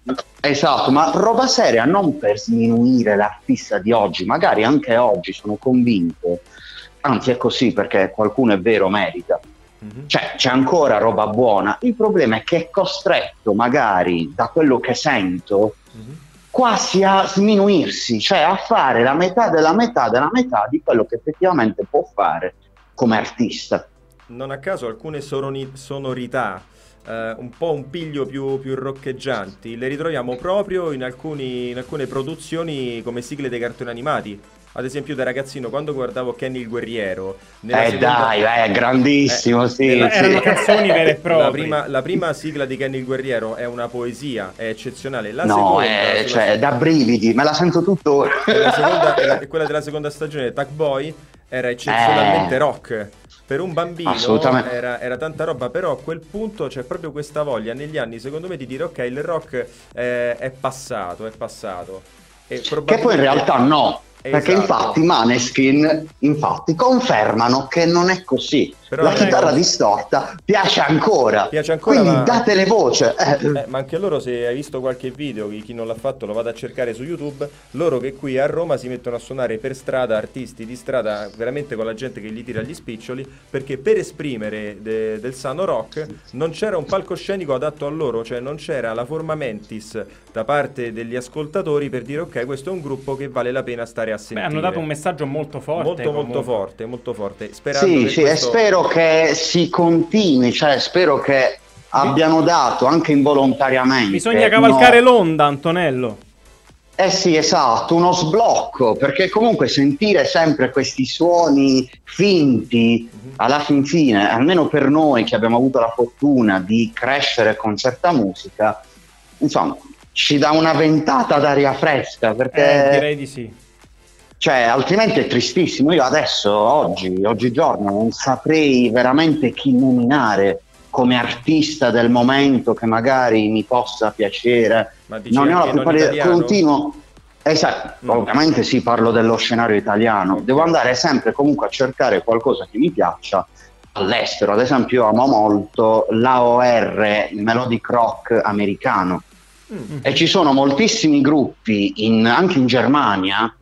ma roba seria, non per sminuire l'artista di oggi, magari anche oggi sono convinto, anzi è così perché qualcuno è vero merita. Cioè c'è ancora roba buona, il problema è che è costretto magari da quello che sento quasi a sminuirsi, cioè a fare la metà della metà della metà di quello che effettivamente può fare come artista. Non a caso alcune sonorità un po' un piglio più roccheggianti le ritroviamo proprio in alcune produzioni come sigle dei cartoni animati. Ad esempio da ragazzino quando guardavo Kenny il Guerriero dai, grandissimo, sì, erano canzoni vere e proprie. La prima sigla di Kenny il Guerriero è una poesia, è eccezionale. La seconda, cioè da brividi, me la sento tuttora. Quella della seconda stagione, Tag Boy, era eccezionalmente rock. Per un bambino era tanta roba, però a quel punto c'è proprio questa voglia negli anni, secondo me, di dire ok, il rock è passato. E che poi in realtà no. Perché infatti i Maneskin confermano che non è così. Però la chitarra distorta piace ancora, quindi datele voce. Ma anche loro, se hai visto qualche video, chi non l'ha fatto lo vada a cercare su YouTube, loro che qui a Roma si mettono a suonare per strada, artisti di strada, veramente con la gente che gli tira gli spiccioli, perché per esprimere del sano rock non c'era un palcoscenico adatto a loro, cioè non c'era la forma mentis da parte degli ascoltatori per dire ok, questo è un gruppo che vale la pena stare a sentire. Hanno dato un messaggio molto forte. Molto forte. Sì, e spero che si continui, cioè spero che abbiano dato anche involontariamente. Bisogna cavalcare l'onda, Antonello. Sì, esatto, uno sblocco, perché comunque sentire sempre questi suoni finti, alla fin fine, almeno per noi che abbiamo avuto la fortuna di crescere con certa musica, insomma, ci dà una ventata d'aria fresca, perché direi di sì. Cioè, altrimenti è tristissimo. Io adesso, oggigiorno, non saprei veramente chi nominare come artista del momento che magari mi possa piacere. Non ne ho la più pallida, continuo. Esatto, ovviamente sì, parlo dello scenario italiano. Devo andare sempre comunque a cercare qualcosa che mi piaccia all'estero. Ad esempio, io amo molto l'AOR, il melodic rock americano. E ci sono moltissimi gruppi anche in Germania,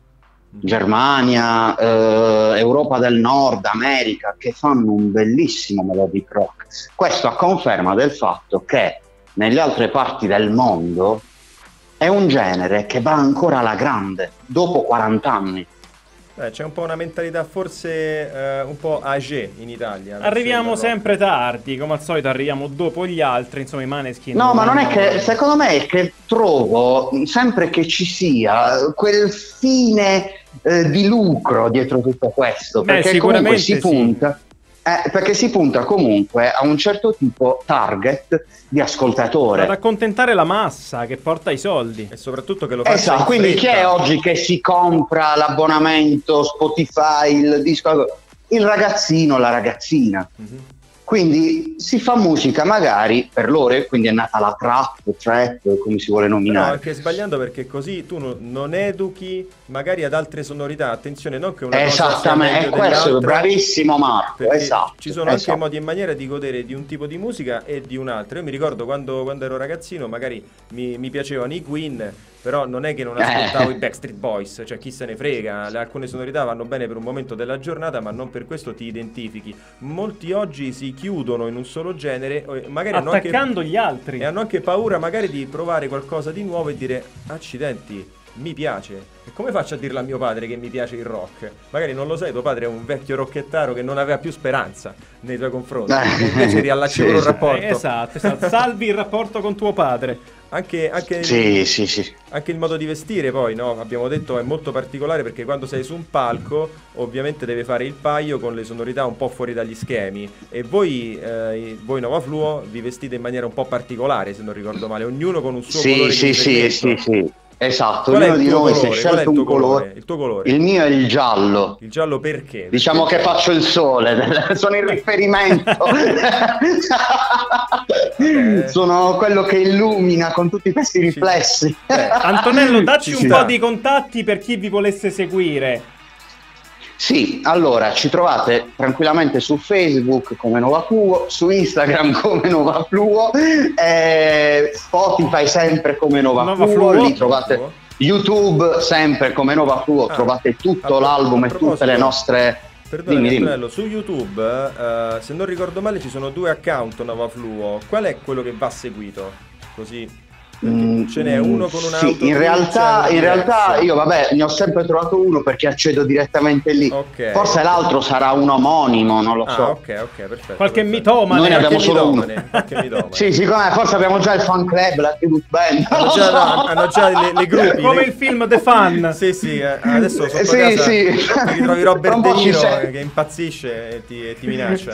Europa del Nord, America, che fanno un bellissimo melodic rock. Questo a conferma del fatto che nelle altre parti del mondo è un genere che va ancora alla grande dopo 40 anni. C'è un po' una mentalità forse un po' âgé in Italia. Arriviamo sempre tardi, come al solito arriviamo dopo gli altri, insomma i Maneskin. No, ma non è che, secondo me è che trovo sempre che ci sia quel fine di lucro dietro tutto questo, perché comunque si punta. Perché si punta comunque a un certo tipo target di ascoltatore. Per accontentare la massa che porta i soldi. E soprattutto che lo fa. Esatto, quindi chi è oggi che si compra l'abbonamento Spotify, il disco? Il ragazzino, la ragazzina. Quindi si fa musica magari per loro, quindi è nata la trap, come si vuole nominare. No, anche sbagliando, perché così tu non educhi magari ad altre sonorità. Attenzione, non che una cosa esattamente, sia è meglio questo, dell'altra, bravissimo Marco, esatto. Ci sono anche modi e maniere di godere di un tipo di musica e di un altro. Io mi ricordo quando ero ragazzino, magari mi piacevano i Queen, però non è che non ascoltavo i Backstreet Boys, cioè chi se ne frega, alcune sonorità vanno bene per un momento della giornata, ma non per questo ti identifichi. Molti oggi si chiudono in un solo genere, magari attaccando gli altri, e hanno anche paura magari di provare qualcosa di nuovo e dire accidenti, mi piace. E come faccio a dirlo a mio padre che mi piace il rock? Magari non lo sai, tuo padre è un vecchio rocchettaro che non aveva più speranza nei tuoi confronti, invece riallacciamo un rapporto. Esatto, salvi il rapporto con tuo padre. Anche il modo di vestire, poi, no? Abbiamo detto, è molto particolare, perché quando sei su un palco ovviamente deve fare il paio con le sonorità un po' fuori dagli schemi, e voi Nova Fluo vi vestite in maniera un po' particolare, se non ricordo male, ognuno con un suo colore di riferimento. Sì. Esatto, Qual è ognuno il di tuo noi si è colore? scelto un colore. Il tuo colore? Il mio è il giallo. Il giallo perché? Diciamo che faccio il sole, sono il riferimento. Sono quello che illumina con tutti questi riflessi. Antonello, dacci un po' di contatti per chi vi volesse seguire. Sì, allora ci trovate tranquillamente su Facebook come Nova Fluo, su Instagram come Nova Fluo, Spotify sempre come Nova Fluo, lì trovate YouTube sempre come Nova Fluo, trovate tutto l'album e tutte le nostre... Perdona, Antonello, su YouTube, se non ricordo male, ci sono 2 account Nova Fluo. Qual è quello che va seguito? Così... ce n'è uno con un auto. In realtà io ne ho sempre trovato uno perché accedo direttamente lì. Forse l'altro sarà un omonimo, non lo so. Ok, perfetto. Qualche mitomane. Noi ne abbiamo solo uno. Sì, siccome forse abbiamo già il fan club, la tribute band. Hanno già le gruppi. Come il film The Fan. Sì, adesso sotto casa ti ritrovi Robert De Niro che impazzisce e ti minaccia.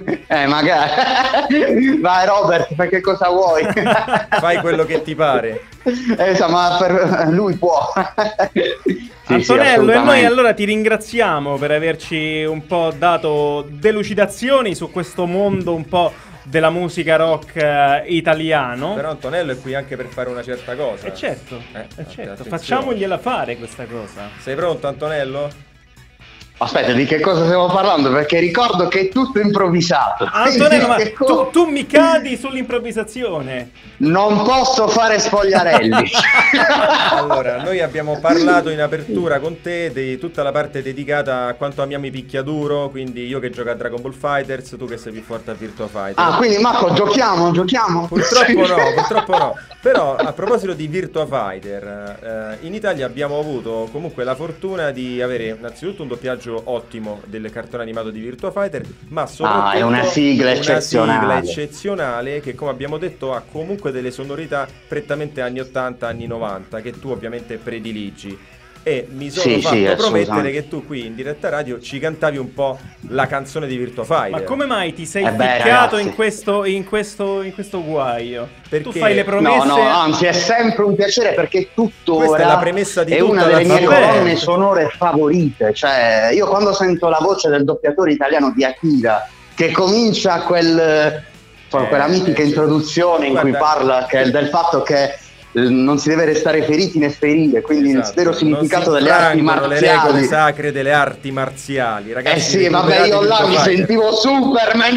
Magari. Vai Robert, perché cosa vuoi? Fai quello che ti pare. Ma per lui può. Antonello, e noi allora ti ringraziamo per averci un po' dato delucidazioni su questo mondo un po' della musica rock italiano. Però Antonello è qui anche per fare una certa cosa. Certo. Facciamogliela fare questa cosa. Sei pronto, Antonello? Aspetta, di che cosa stiamo parlando? Perché ricordo che è tutto improvvisato. Antonello, ma tu mi cadi sull'improvvisazione. Non posso fare spogliarelli. Allora, noi abbiamo parlato in apertura con te di tutta la parte dedicata a quanto amiamo i picchiaduro, quindi io che gioco a Dragon Ball Fighters, tu che sei più forte a Virtua Fighter. Quindi Marco, giochiamo? Purtroppo no. Però a proposito di Virtua Fighter, in Italia abbiamo avuto comunque la fortuna di avere innanzitutto un doppiaggio ottimo del cartone animato di Virtua Fighter, ma soprattutto è una sigla eccezionale che, come abbiamo detto, ha comunque delle sonorità prettamente anni 80, anni 90 che tu ovviamente prediligi. E mi sono fatto promettere che tu qui in diretta radio ci cantavi un po' la canzone di Virtua Fighter. Ma come mai ti sei ficcato in questo guaio? Perché tu fai le promesse? No, anzi è sempre un piacere, perché tuttora questa è la premessa di una delle mie colonne sonore favorite. Cioè, io quando sento la voce del doppiatore italiano di Akira che comincia quella mitica introduzione in cui parla del fatto che non si deve restare feriti né ferire, quindi il vero significato delle arti marziali, le regole sacre delle arti marziali, ragazzi. Io là mi sentivo Superman.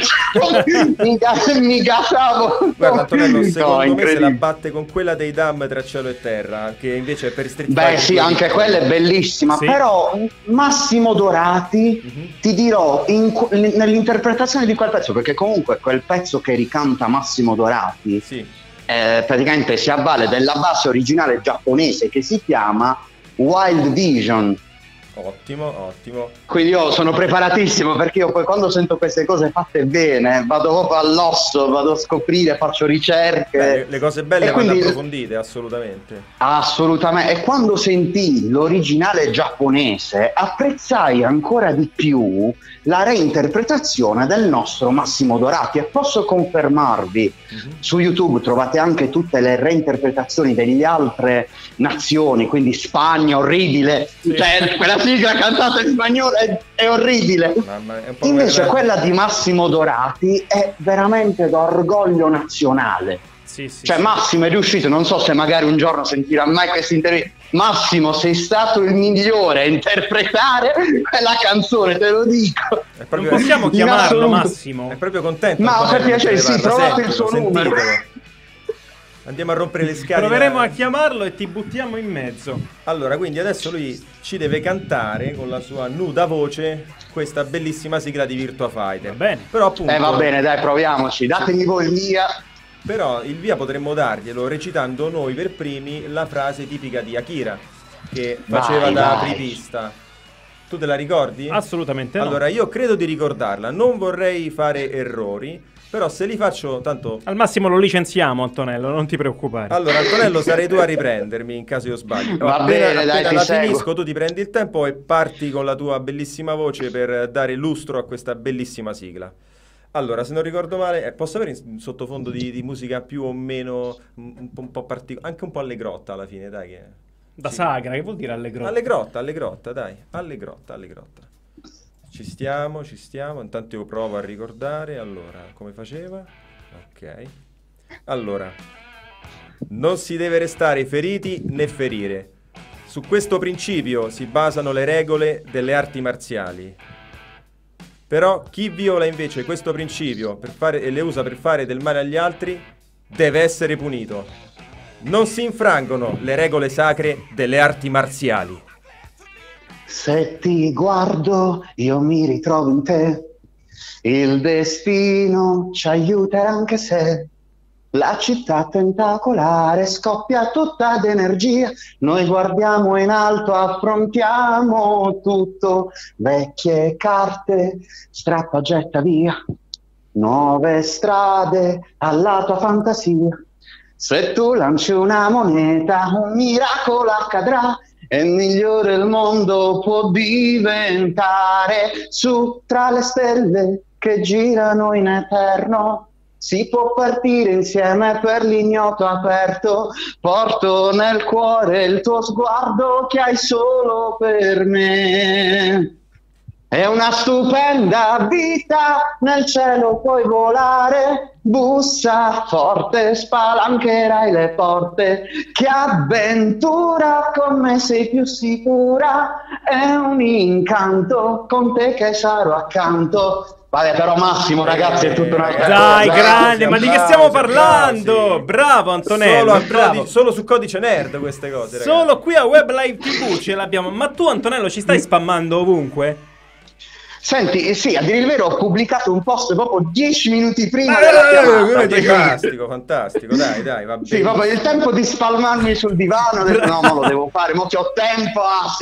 mi gasavo. Guarda Antonello, secondo me se la batte con quella dei Dam tra cielo e terra, che invece per Street Fighter anche quella è bellissima, però Massimo Dorati ti dirò nell'interpretazione di quel pezzo, perché comunque quel pezzo che ricanta Massimo Dorati praticamente si avvale della base originale giapponese che si chiama Wild Vision. Ottimo. Quindi io sono preparatissimo, perché io poi quando sento queste cose fatte bene vado proprio all'osso, vado a scoprire, faccio ricerche. Le cose belle vanno approfondite, assolutamente. E quando sentii l'originale giapponese apprezzai ancora di più la reinterpretazione del nostro Massimo Dorati, e posso confermarvi, su YouTube trovate anche tutte le reinterpretazioni delle altre nazioni, quindi Spagna orribile, cioè quella sigla cantata in spagnolo è orribile. Mamma, è un po' Invece come- quella di Massimo Dorati è veramente d'orgoglio nazionale. Sì, sì, Cioè sì. Massimo è riuscito, non so se magari un giorno sentirà mai questa intervista. Massimo, sei stato il migliore a interpretare quella canzone, te lo dico. È Non proprio, possiamo in chiamarlo assoluto. Massimo. è proprio contento. Ma Antonello, per piacere, mentre sì, parla. trovate il suo Sentilo, numero. sentitelo. Andiamo a rompere le scale. Proveremo a chiamarlo e ti buttiamo in mezzo. Allora, quindi adesso lui ci deve cantare con la sua nuda voce questa bellissima sigla di Virtua Fighter. Va bene. Però appunto, Va bene, dai, proviamoci. Datemi voi il via. però il via potremmo darglielo recitando noi per primi la frase tipica di Akira che faceva da vai. apripista. Tu te la ricordi? Assolutamente no. Allora, io credo di ricordarla, non vorrei fare errori, però se li faccio tanto. Al massimo lo licenziamo, Antonello, non ti preoccupare. Allora, Antonello, sarei tu a riprendermi in caso io sbagli. Va bene, dai, ti la seguo. finisco, tu ti prendi il tempo e parti con la tua bellissima voce per dare lustro a questa bellissima sigla. Allora, se non ricordo male, posso avere in sottofondo di musica più o meno un po' particolare, anche un po' allegrotta alla fine, dai. Da Sì. sagra, che vuol dire allegrotta? Allegrotta, dai, allegrotta. Ci stiamo. Intanto io provo a ricordare. Allora, come faceva? Ok. Allora, non si deve restare feriti né ferire. Su questo principio si basano le regole delle arti marziali. Però chi viola invece questo principio e le usa per fare del male agli altri deve essere punito. Non si infrangono le regole sacre delle arti marziali. Se ti guardo, io mi ritrovo in te. Il destino ci aiuterà anche se la città tentacolare scoppia tutta d'energia. Noi guardiamo in alto, affrontiamo tutto. Vecchie carte, strappa, getta via. Nuove strade alla tua fantasia. Se tu lanci una moneta, un miracolo accadrà. È migliore il mondo può diventare. Su tra le stelle che girano in eterno si può partire insieme per l'ignoto aperto. Porto nel cuore il tuo sguardo che hai solo per me. È una stupenda vita, nel cielo puoi volare, bussa forte, spalancherai le porte. Che avventura, con me sei più sicura, è un incanto, con te che sarò accanto. Vabbè, però Massimo, ragazzi, è tutta un'altra Dai, cosa. grande, ma di che stiamo Bravo, parlando? bravo, sì. Bravo Antonello, bravo. Solo su Codice Nerd queste cose, ragazzi. Solo qui a Web Live TV ce l'abbiamo. Ma tu, Antonello, ci stai spammando ovunque? Senti, sì, a dire il vero ho pubblicato un post proprio 10 minuti prima della chiamata. Fantastico, dai, va bene. Sì, proprio il tempo di spalmarmi sul divano, ho detto no, ma lo devo fare, mo che ho tempo,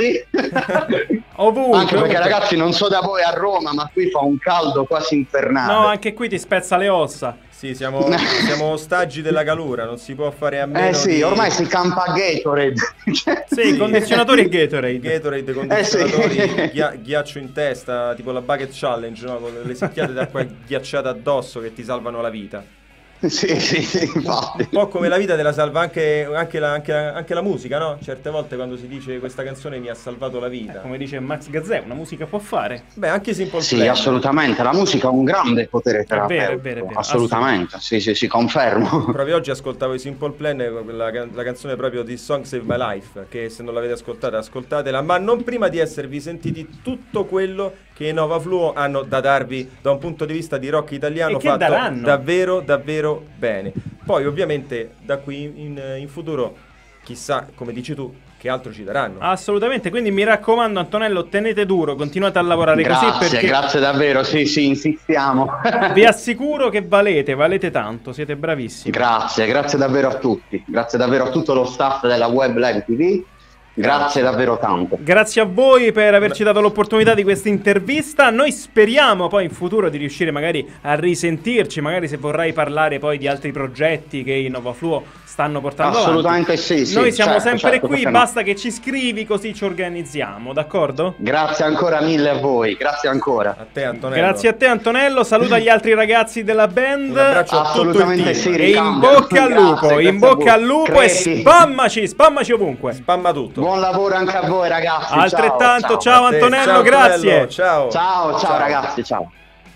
sì. Ovunque. Anche perché ovunque. ragazzi, non so da voi a Roma, ma qui fa un caldo quasi infernale. No, anche qui ti spezza le ossa. Sì, siamo ostaggi della calura, non si può fare a meno sì, di... ormai si campa Gatorade. Sì, condizionatori e Gatorade. Gatorade, condizionatori, sì. ghiaccio in testa, tipo la Bucket Challenge, no? Con le secchiate d'acqua ghiacciata addosso che ti salvano la vita. Sì, infatti. Un po' come la vita te la salva anche la musica, no? Certe volte quando si dice questa canzone mi ha salvato la vita. Come dice Max Gazzè, una musica può fare. Beh, anche Simple Sì, Plan. assolutamente, la musica ha un grande potere terapeutico. È vero. Assolutamente, sì, confermo. Proprio oggi ascoltavo i Simple Plan, la canzone proprio di Song Save My Life, che se non l'avete ascoltata, ascoltatela, ma non prima di esservi sentiti tutto quello che i Nova Fluo hanno da darvi da un punto di vista di rock italiano, E che fatto daranno. davvero bene. Poi ovviamente da qui in futuro, chissà, come dici tu, che altro ci daranno. Assolutamente, quindi mi raccomando Antonello, tenete duro, continuate a lavorare così perché Grazie davvero, sì, insistiamo. vi assicuro che valete tanto, siete bravissimi. Grazie davvero a tutti, grazie davvero a tutto lo staff della Web Live TV, grazie davvero tanto. Grazie a voi per averci dato l'opportunità di questa intervista. Noi speriamo poi in futuro di riuscire magari a risentirci, magari se vorrai parlare poi di altri progetti che i Nova Fluo stanno portando Assolutamente avanti. sì. Noi siamo certo, sempre qui, perché no. basta che ci scrivi così ci organizziamo, d'accordo? Grazie ancora mille a voi, grazie ancora. A te, Antonello. Grazie a te Antonello, saluta gli altri ragazzi della band. Un abbraccio a tutto il Assolutamente team. sì, E in ricambio. bocca al lupo, Grazie in bocca a voi. al lupo Creti. e spammaci ovunque. Spamma tutto. Buon lavoro anche a voi, ragazzi. Altrettanto, ciao A te. Antonello, Ciao, grazie. Antonello, ciao. Ciao ragazzi, ciao.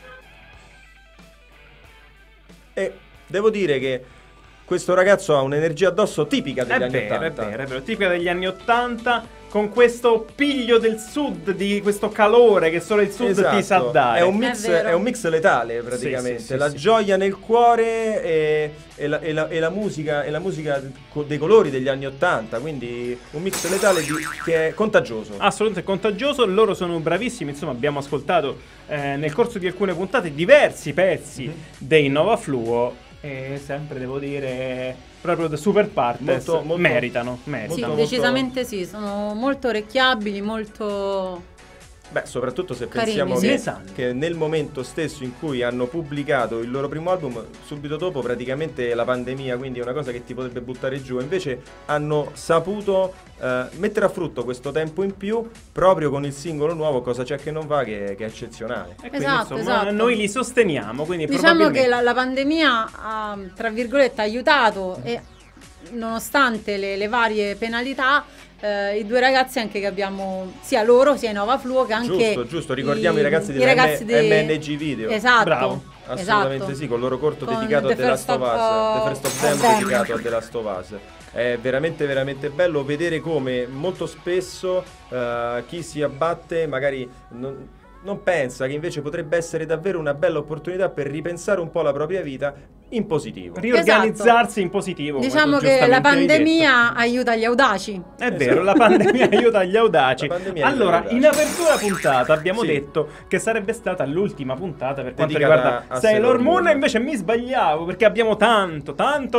E devo dire che questo ragazzo ha un'energia addosso tipica degli anni È 80. vero, tipica degli anni 80, con questo piglio del sud, di questo calore che solo il sud Esatto. ti sa dare. È un vero. mix letale praticamente. Sì, la sì. gioia nel cuore e la musica dei colori degli anni 80. Quindi un mix letale che è contagioso. Assolutamente contagioso, loro sono bravissimi, insomma abbiamo ascoltato nel corso di alcune puntate diversi pezzi dei Nova Fluo e sempre devo dire proprio da super partes Molto- meritano. Sì, molto- decisamente sì, sono molto orecchiabili, molto... Beh, soprattutto se Carini, pensiamo sì. che nel momento stesso in cui hanno pubblicato il loro primo album, subito dopo praticamente la pandemia, quindi è una cosa che ti potrebbe buttare giù, invece hanno saputo mettere a frutto questo tempo in più proprio con il singolo nuovo Cosa c'è che non va, che è eccezionale. E quindi, Esatto, insomma, esatto. noi li sosteniamo, quindi Diciamo che probabilmente la pandemia ha, tra virgolette, aiutato e nonostante le varie penalità, i due ragazzi anche che abbiamo, sia loro sia i Nova Fluo che anche Giusto, ricordiamo i ragazzi di MNG Video. Esatto. Bravo. Assolutamente esatto. sì, con il loro corto Con dedicato a The The Last First of Us, The First of Them Them. dedicato a The Last of Us. È veramente veramente bello vedere come molto spesso chi si abbatte magari non pensa che invece potrebbe essere davvero una bella opportunità per ripensare un po' la propria vita in positivo. riorganizzarsi in positivo. come Diciamo tu che la giustamente hai detto. pandemia aiuta gli audaci. È vero, la pandemia aiuta gli audaci. La pandemia Allora, aiuta gli in audaci. apertura puntata abbiamo Sì. detto che sarebbe stata l'ultima puntata per quanto Dedicata riguarda a Sailor Sailor Moon, Moon. e invece mi sbagliavo perché abbiamo tanto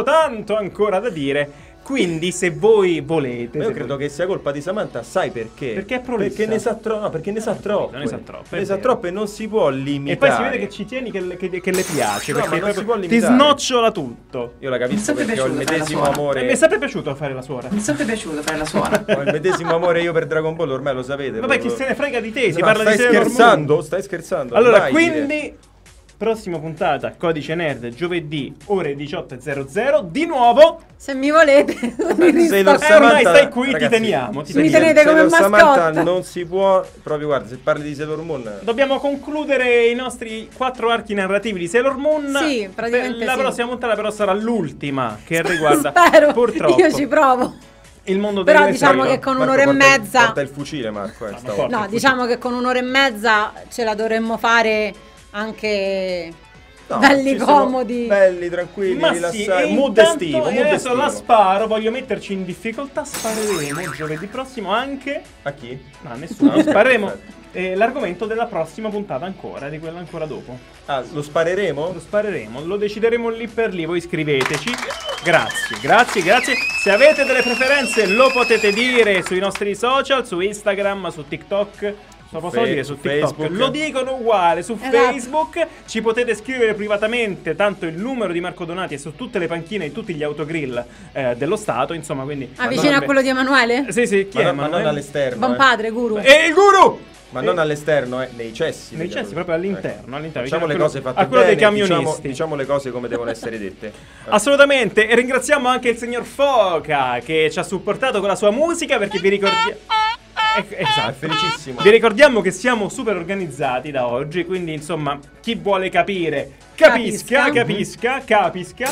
ancora da dire. Quindi, se voi volete, Ma io se credo voi- che sia colpa di Samantha, sai perché? Perché è prolissa. Perché ne sa troppo. Perché ne sa troppe. Ne sa troppe, è Ne sa vero. troppe e non si può limitare. E poi si vede che ci tieni che le piace, No, perché ma non si proprio può ti limitare. snocciola tutto. Io la capisco sempre perché ho il piaciuta fare la medesimo suora. amore. Mi è sempre piaciuto fare la suora. Mi è sempre piaciuto fare la suora. Ho il medesimo amore io per Dragon Ball, ormai lo sapete. Vabbè, chi proprio. se ne frega di te, si No, parla di stai Sailor Moon. scherzando? Stai scherzando? Allora, Mai quindi, dire. prossima puntata, Codice Nerd, giovedì, ore 18.00, di nuovo. Se mi volete, Sailor Ormai Samantha, stai qui, ti ragazzi, teniamo. Ti Mi teniamo. tenete come Sailor Samantha mascotte. non si può, proprio guarda, se parli di Sailor Moon. Dobbiamo concludere i nostri 4 archi narrativi di Sailor Moon. Sì, praticamente La sì. prossima puntata però sarà l'ultima che riguarda Spero, purtroppo io ci provo. il mondo Però delle diciamo serie. che con Marco, un'ora e porta mezza porta il fucile, Marco, stavolta. porta. No, diciamo che con un'ora e mezza ce la dovremmo fare anche No, belli ci sono comodi. belli, tranquilli, Ma sì, rilassati. e Mood intanto estivo, io mood adesso la estivo. sparo, voglio metterci in difficoltà, spareremo giovedì prossimo anche... A chi? No, a nessuno, No, spareremo perfetto. l'argomento della prossima puntata ancora, di quella ancora dopo. Ah, lo spareremo? Lo spareremo, lo decideremo lì per lì, voi scriveteci. Grazie. Se avete delle preferenze lo potete dire sui nostri social, su Instagram, su TikTok. Lo possono dire su TikTok, Facebook. lo dicono uguale su Esatto. Facebook. Ci potete scrivere privatamente, tanto il numero di Marco Donati è su tutte le panchine e tutti gli autogrill dello Stato, insomma, quindi Vicino a quello di Emanuele? Sì, chi Ma, è? ma non all'esterno. Buon padre, guru. E il guru! Ma non all'esterno, nei cessi. Nei diciamo. cessi, proprio all'interno, Ecco. all'interno, Facciamo le vicino a cose quello- fatte a quello dei bene, camionisti. diciamo le cose come devono essere dette. Assolutamente, e ringraziamo anche il signor Foca che ci ha supportato con la sua musica, perché vi ricordiamo... Esatto, È felicissimo. Vi ricordiamo che siamo super organizzati da oggi, quindi insomma chi vuole capire capisca. Capisca.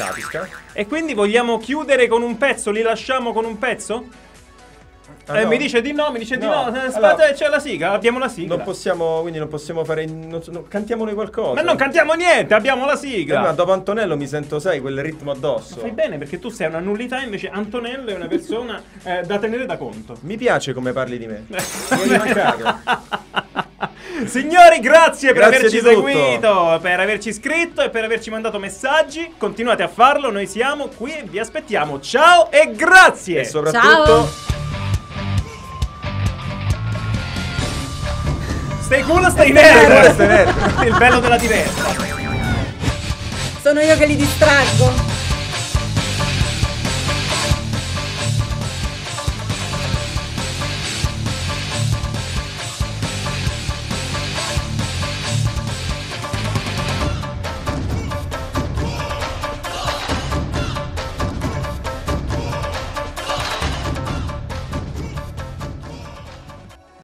E quindi vogliamo chiudere con un pezzo, li lasciamo con un pezzo? Ah, no. Mi dice di no, No, aspetta, allora- c'è la sigla, abbiamo la sigla. Non possiamo fare. Cantiamo noi qualcosa. Ma non cantiamo niente, abbiamo la sigla. Ma dopo Antonello mi sento, sai, quel ritmo addosso. Fai bene perché tu sei una nullità, invece Antonello è una persona da tenere da conto. Mi piace come parli di me. Mi hai mancato. Signori, grazie per Grazie averci di tutto. seguito, per averci iscritto e per averci mandato messaggi. Continuate a farlo, noi siamo qui e vi aspettiamo. Ciao e grazie. E soprattutto. Stay cool, stay nerd. Stay nerd. Il bello della diversa. Sono io che li distraggo.